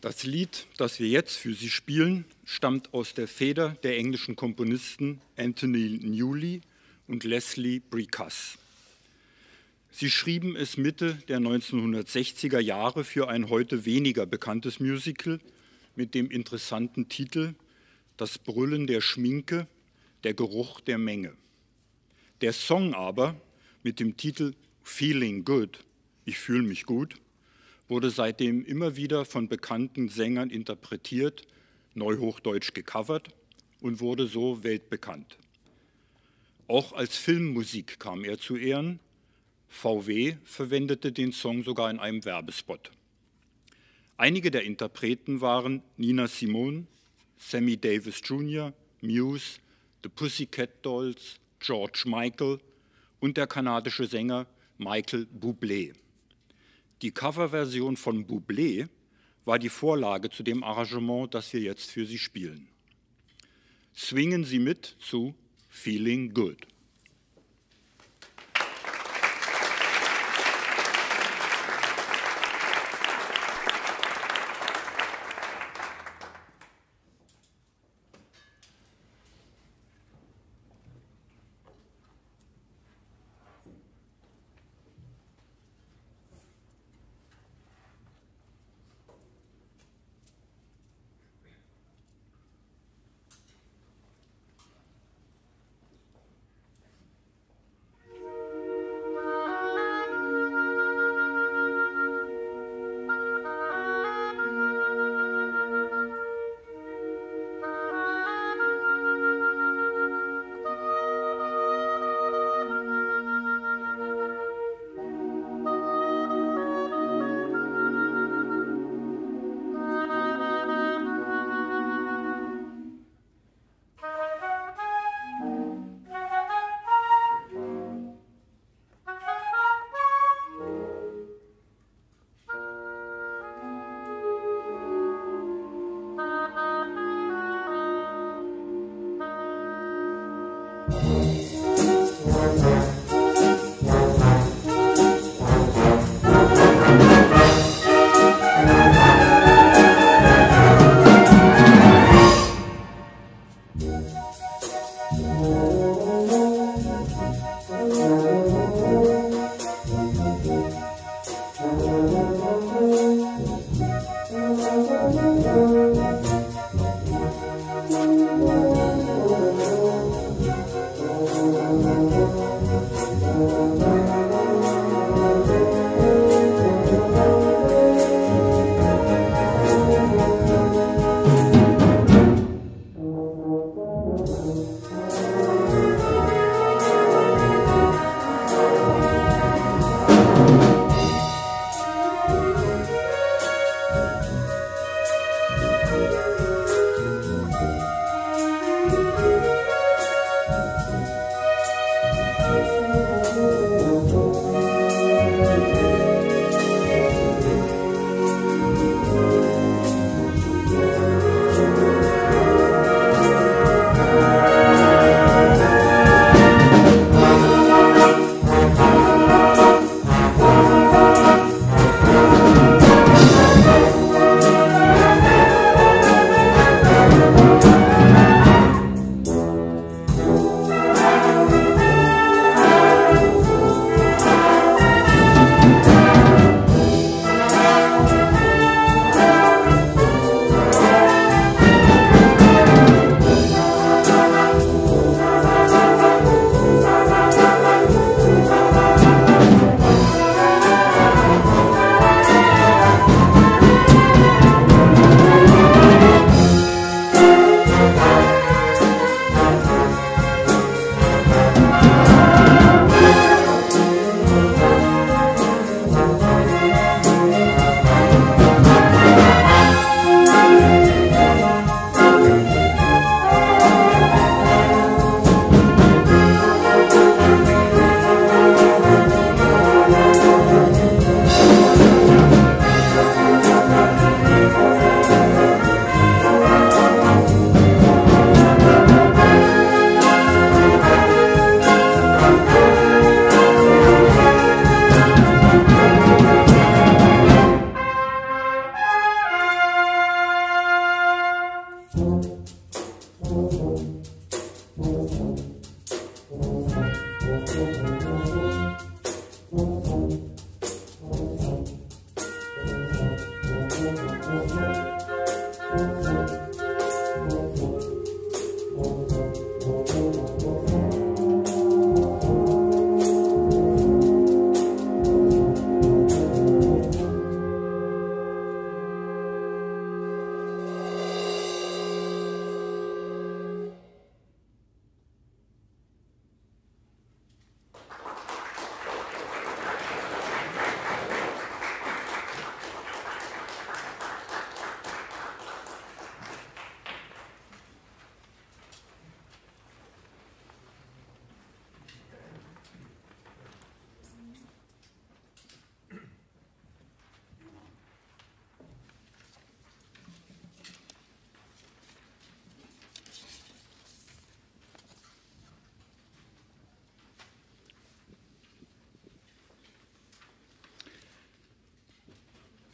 Das Lied, das wir jetzt für Sie spielen, stammt aus der Feder der englischen Komponisten Anthony Newley und Leslie Bricusse. Sie schrieben es Mitte der 1960er Jahre für ein heute weniger bekanntes Musical mit dem interessanten Titel Das Brüllen der Schminke, der Geruch der Menge. Der Song aber mit dem Titel Feeling Good, ich fühle mich gut, wurde seitdem immer wieder von bekannten Sängern interpretiert, neuhochdeutsch gecovert und wurde so weltbekannt. Auch als Filmmusik kam er zu Ehren. VW verwendete den Song sogar in einem Werbespot. Einige der Interpreten waren Nina Simone, Sammy Davis Jr., Muse, The Pussycat Dolls, George Michael und der kanadische Sänger Michael Bublé. Die Coverversion von Bublé war die Vorlage zu dem Arrangement, das wir jetzt für Sie spielen. Swingen Sie mit zu Feeling Good.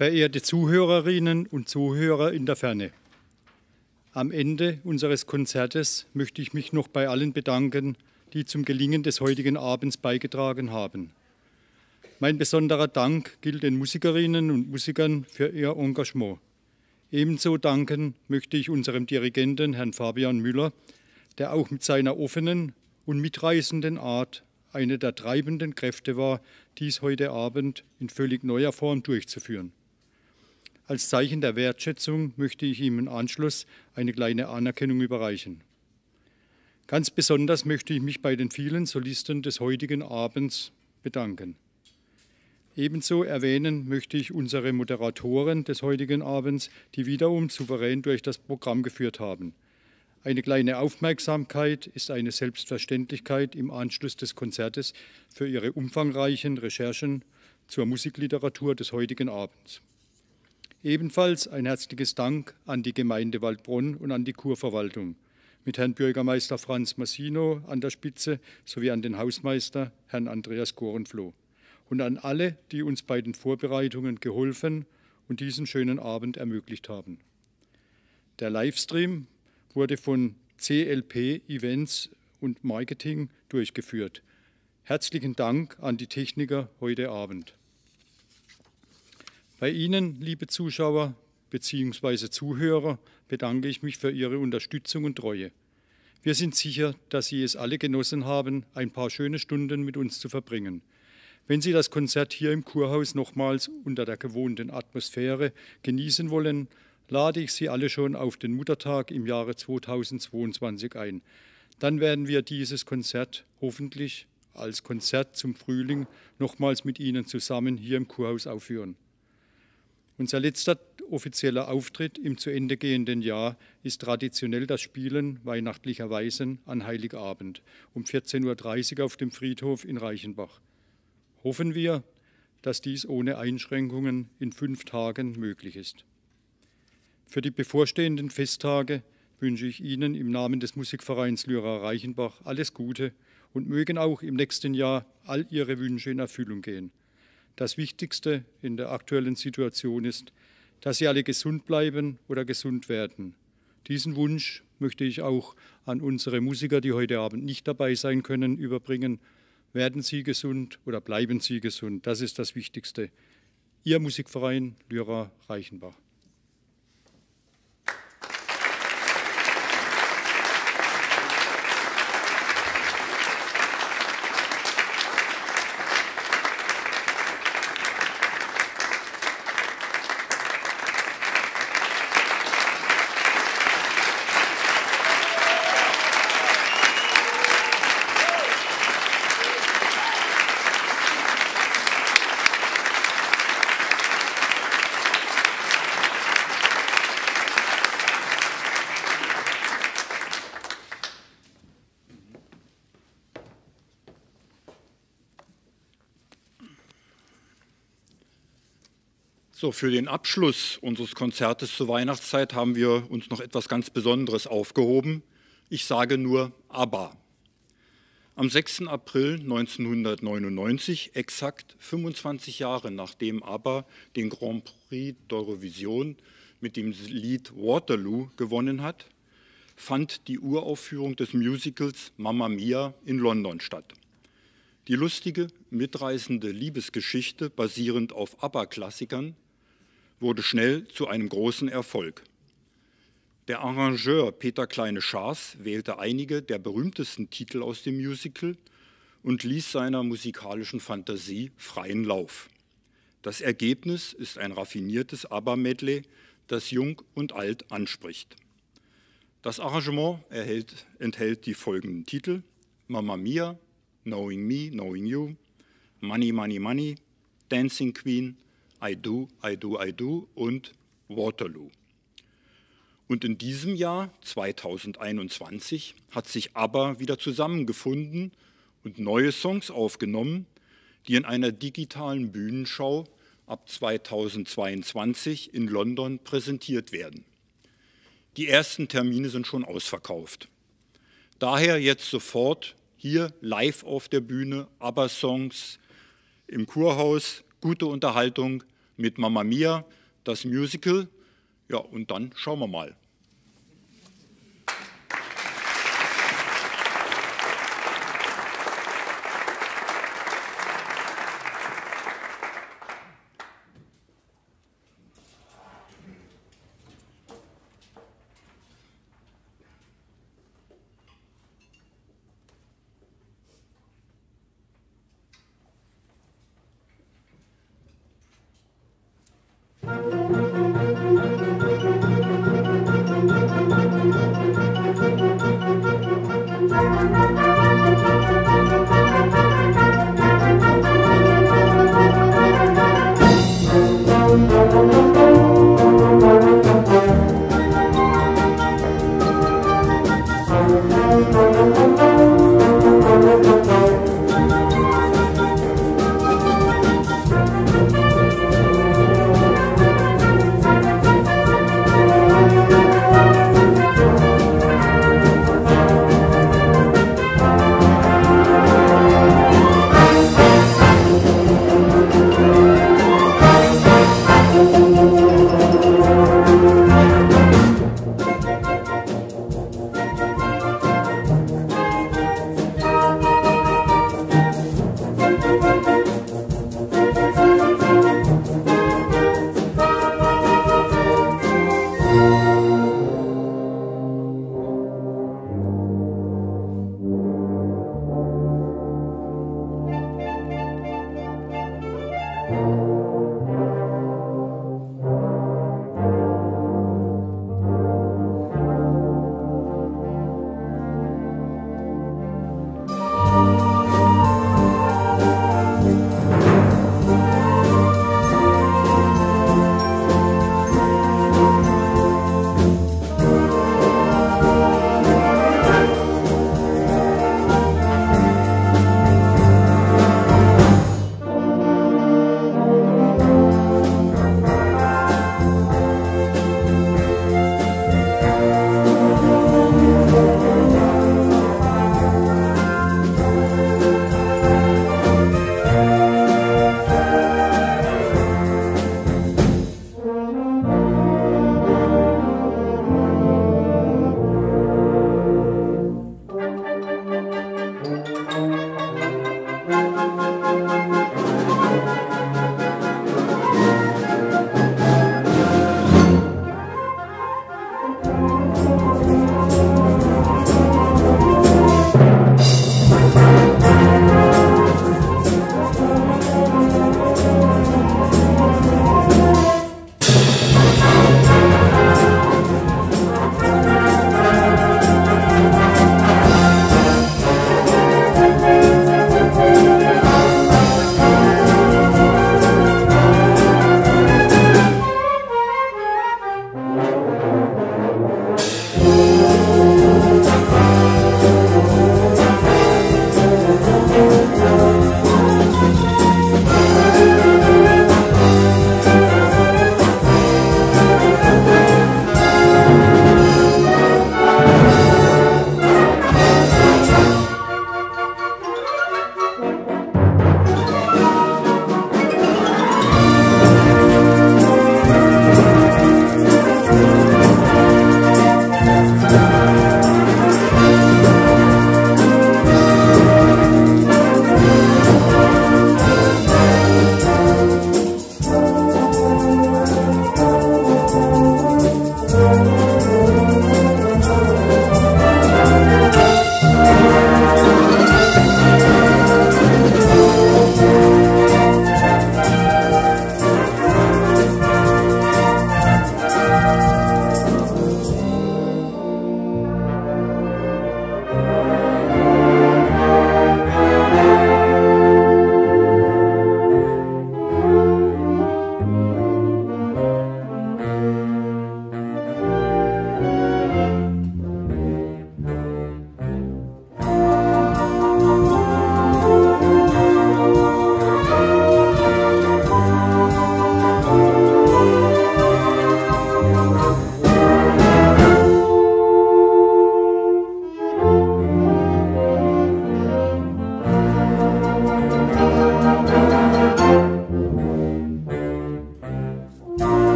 Verehrte Zuhörerinnen und Zuhörer in der Ferne, am Ende unseres Konzertes möchte ich mich noch bei allen bedanken, die zum Gelingen des heutigen Abends beigetragen haben. Mein besonderer Dank gilt den Musikerinnen und Musikern für ihr Engagement. Ebenso danken möchte ich unserem Dirigenten, Herrn Fabian Müller, der auch mit seiner offenen und mitreißenden Art eine der treibenden Kräfte war, dies heute Abend in völlig neuer Form durchzuführen. Als Zeichen der Wertschätzung möchte ich ihm im Anschluss eine kleine Anerkennung überreichen. Ganz besonders möchte ich mich bei den vielen Solisten des heutigen Abends bedanken. Ebenso erwähnen möchte ich unsere Moderatoren des heutigen Abends, die wiederum souverän durch das Programm geführt haben. Eine kleine Aufmerksamkeit ist eine Selbstverständlichkeit im Anschluss des Konzertes für ihre umfangreichen Recherchen zur Musikliteratur des heutigen Abends. Ebenfalls ein herzliches Dank an die Gemeinde Waldbronn und an die Kurverwaltung mit Herrn Bürgermeister Franz Massino an der Spitze sowie an den Hausmeister Herrn Andreas Gorenfloh und an alle, die uns bei den Vorbereitungen geholfen und diesen schönen Abend ermöglicht haben. Der Livestream wurde von CLP Events und Marketing durchgeführt. Herzlichen Dank an die Techniker heute Abend. Bei Ihnen, liebe Zuschauer bzw. Zuhörer, bedanke ich mich für Ihre Unterstützung und Treue. Wir sind sicher, dass Sie es alle genossen haben, ein paar schöne Stunden mit uns zu verbringen. Wenn Sie das Konzert hier im Kurhaus nochmals unter der gewohnten Atmosphäre genießen wollen, lade ich Sie alle schon auf den Muttertag im Jahre 2022 ein. Dann werden wir dieses Konzert hoffentlich als Konzert zum Frühling nochmals mit Ihnen zusammen hier im Kurhaus aufführen. Unser letzter offizieller Auftritt im zu Ende gehenden Jahr ist traditionell das Spielen weihnachtlicher Weisen an Heiligabend um 14:30 Uhr auf dem Friedhof in Reichenbach. Hoffen wir, dass dies ohne Einschränkungen in 5 Tagen möglich ist. Für die bevorstehenden Festtage wünsche ich Ihnen im Namen des Musikvereins Lyra Reichenbach alles Gute und mögen auch im nächsten Jahr all Ihre Wünsche in Erfüllung gehen. Das Wichtigste in der aktuellen Situation ist, dass Sie alle gesund bleiben oder gesund werden. Diesen Wunsch möchte ich auch an unsere Musiker, die heute Abend nicht dabei sein können, überbringen. Werden Sie gesund oder bleiben Sie gesund, das ist das Wichtigste. Ihr Musikverein Lyra Reichenbach. So, für den Abschluss unseres Konzertes zur Weihnachtszeit haben wir uns noch etwas ganz Besonderes aufgehoben. Ich sage nur ABBA. Am 6. April 1999, exakt 25 Jahre nachdem ABBA den Grand Prix d'Eurovision mit dem Lied Waterloo gewonnen hat, fand die Uraufführung des Musicals Mamma Mia in London statt. Die lustige, mitreißende Liebesgeschichte basierend auf ABBA-Klassikern wurde schnell zu einem großen Erfolg. Der Arrangeur Peter Kleine-Schaas wählte einige der berühmtesten Titel aus dem Musical und ließ seiner musikalischen Fantasie freien Lauf. Das Ergebnis ist ein raffiniertes ABBA-Medley, das Jung und Alt anspricht. Das Arrangement enthält die folgenden Titel: Mamma Mia, Knowing Me, Knowing You, Money, Money, Money, Dancing Queen, I Do, I Do, I Do und Waterloo. Und in diesem Jahr, 2021, hat sich ABBA wieder zusammengefunden und neue Songs aufgenommen, die in einer digitalen Bühnenschau ab 2022 in London präsentiert werden. Die ersten Termine sind schon ausverkauft. Daher jetzt sofort hier live auf der Bühne, ABBA-Songs im Kurhaus, gute Unterhaltung, mit Mamma Mia, das Musical. Ja, und dann schauen wir mal.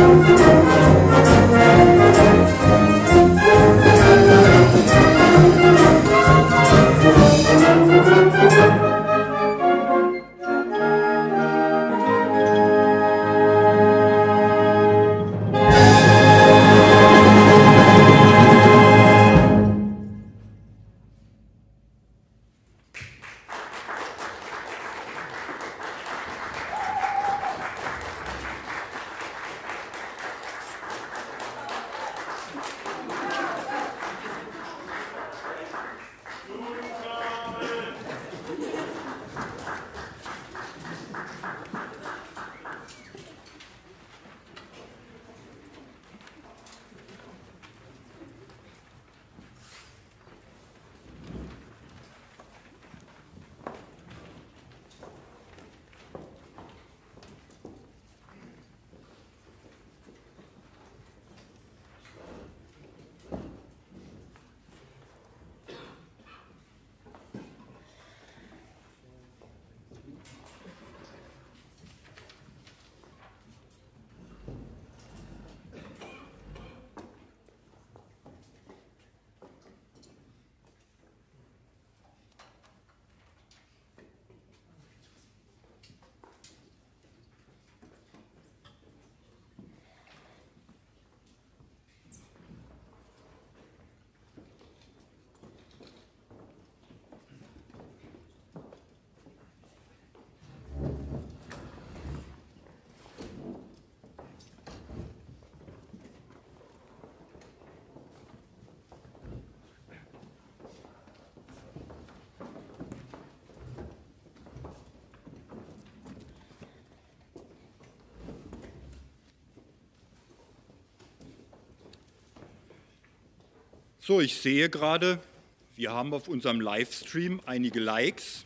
So, ich sehe gerade, wir haben auf unserem Livestream einige Likes.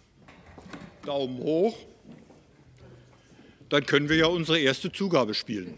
Daumen hoch. Dann können wir ja unsere erste Zugabe spielen.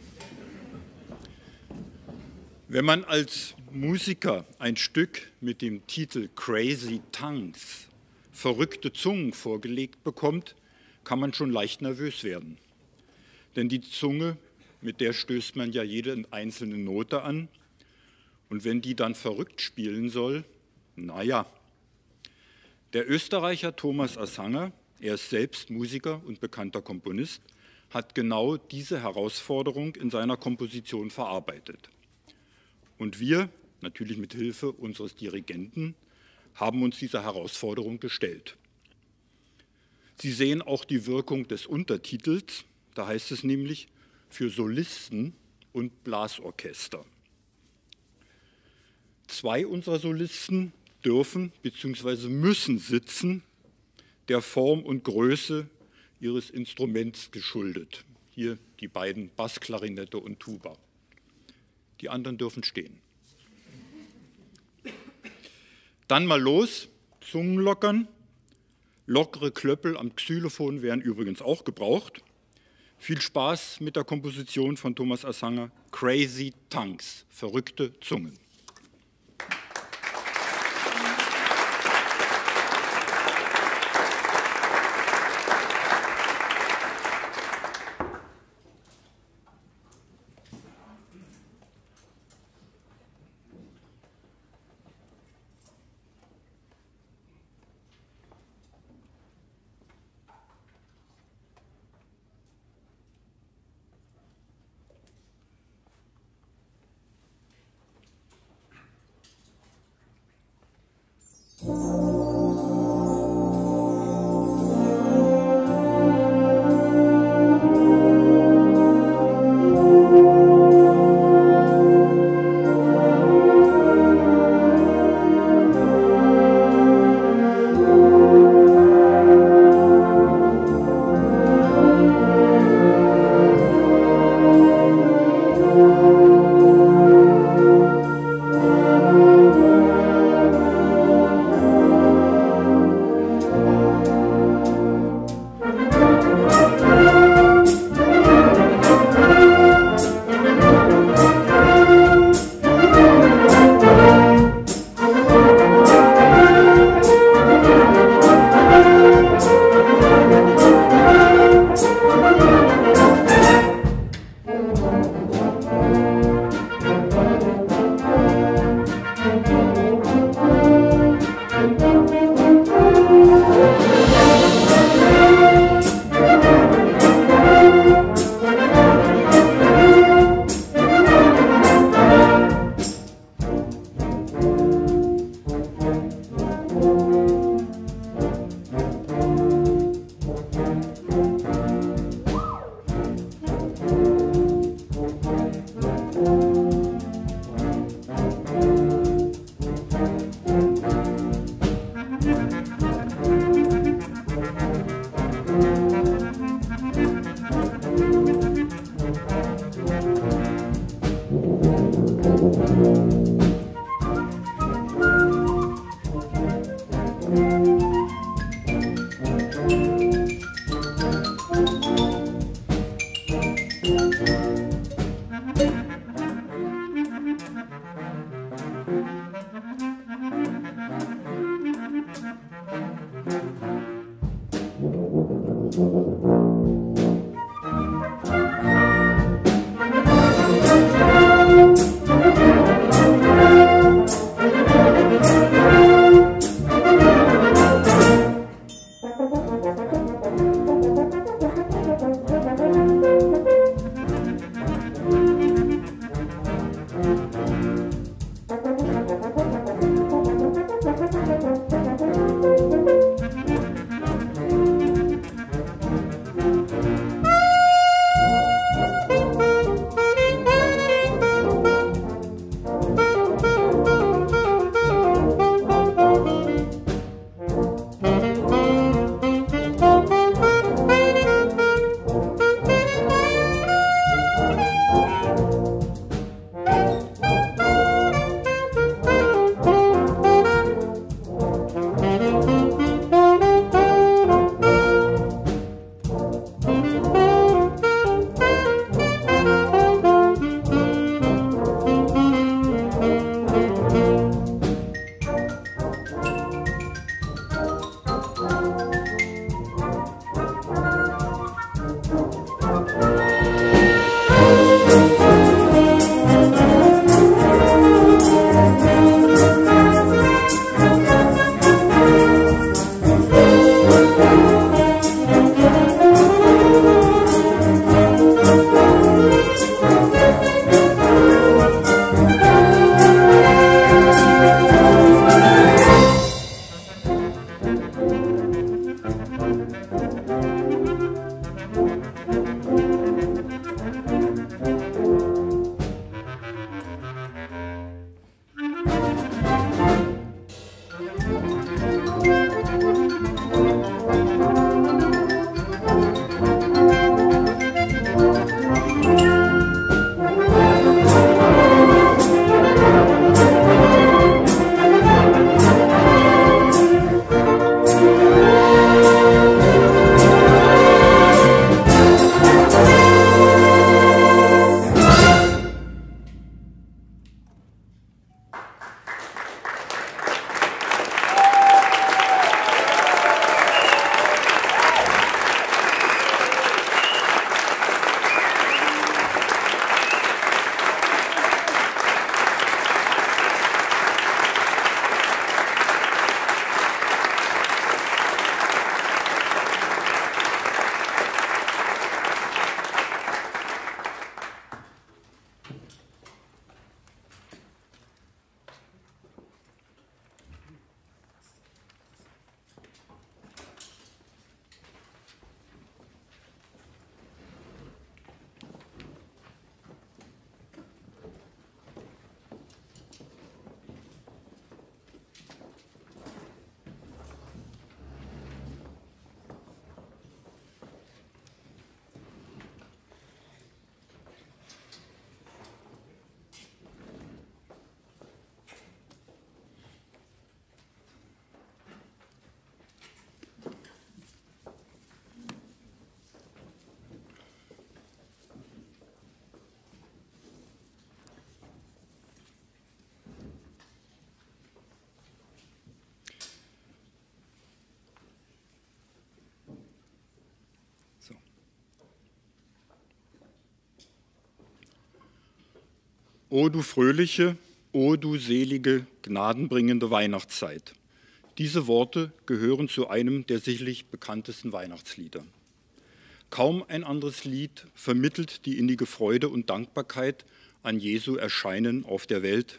Wenn man als Musiker ein Stück mit dem Titel Crazy Tongues, verrückte Zungen, vorgelegt bekommt, kann man schon leicht nervös werden. Denn die Zunge, mit der stößt man ja jede einzelne Note an. Und wenn die dann verrückt spielen soll, naja. Der Österreicher Thomas Assanger, er ist selbst Musiker und bekannter Komponist, hat genau diese Herausforderung in seiner Komposition verarbeitet. Und wir, natürlich mit Hilfe unseres Dirigenten, haben uns dieser Herausforderung gestellt. Sie sehen auch die Wirkung des Untertitels, da heißt es nämlich für Solisten und Blasorchester. 2 unserer Solisten dürfen bzw. müssen sitzen, der Form und Größe ihres Instruments geschuldet. Hier die beiden Bassklarinette und Tuba. Die anderen dürfen stehen. Dann mal los, Zungen lockern. Lockere Klöppel am Xylophon werden übrigens auch gebraucht. Viel Spaß mit der Komposition von Thomas Assanger, Crazy Tongues, verrückte Zungen. O du fröhliche, o du selige, gnadenbringende Weihnachtszeit. Diese Worte gehören zu einem der sicherlich bekanntesten Weihnachtslieder. Kaum ein anderes Lied vermittelt die innige Freude und Dankbarkeit an Jesu Erscheinen auf der Welt.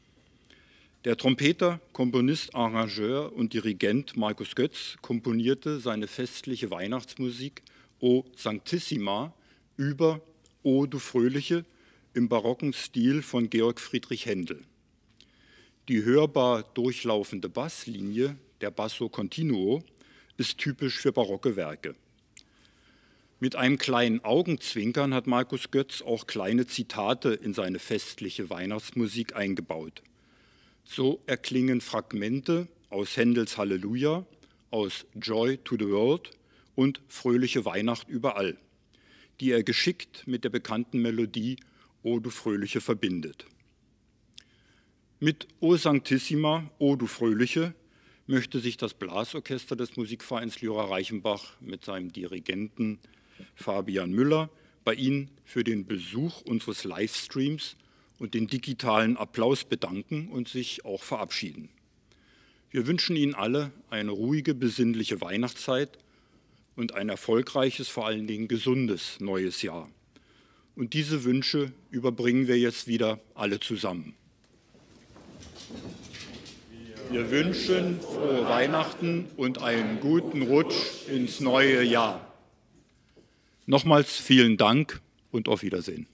Der Trompeter, Komponist, Arrangeur und Dirigent Markus Götz komponierte seine festliche Weihnachtsmusik O Sanctissima über O du fröhliche im barocken Stil von Georg Friedrich Händel. Die hörbar durchlaufende Basslinie, der Basso Continuo, ist typisch für barocke Werke. Mit einem kleinen Augenzwinkern hat Markus Götz auch kleine Zitate in seine festliche Weihnachtsmusik eingebaut. So erklingen Fragmente aus Händels Halleluja, aus Joy to the World und Fröhliche Weihnacht überall, die er geschickt mit der bekannten Melodie O du Fröhliche verbindet. Mit O Sanctissima, O du Fröhliche möchte sich das Blasorchester des Musikvereins Lyra Reichenbach mit seinem Dirigenten Fabian Müller bei Ihnen für den Besuch unseres Livestreams und den digitalen Applaus bedanken und sich auch verabschieden. Wir wünschen Ihnen alle eine ruhige, besinnliche Weihnachtszeit und ein erfolgreiches, vor allen Dingen gesundes neues Jahr. Und diese Wünsche überbringen wir jetzt wieder alle zusammen. Wir wünschen frohe Weihnachten und einen guten Rutsch ins neue Jahr. Nochmals vielen Dank und auf Wiedersehen.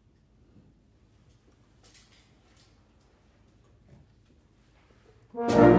Thank you.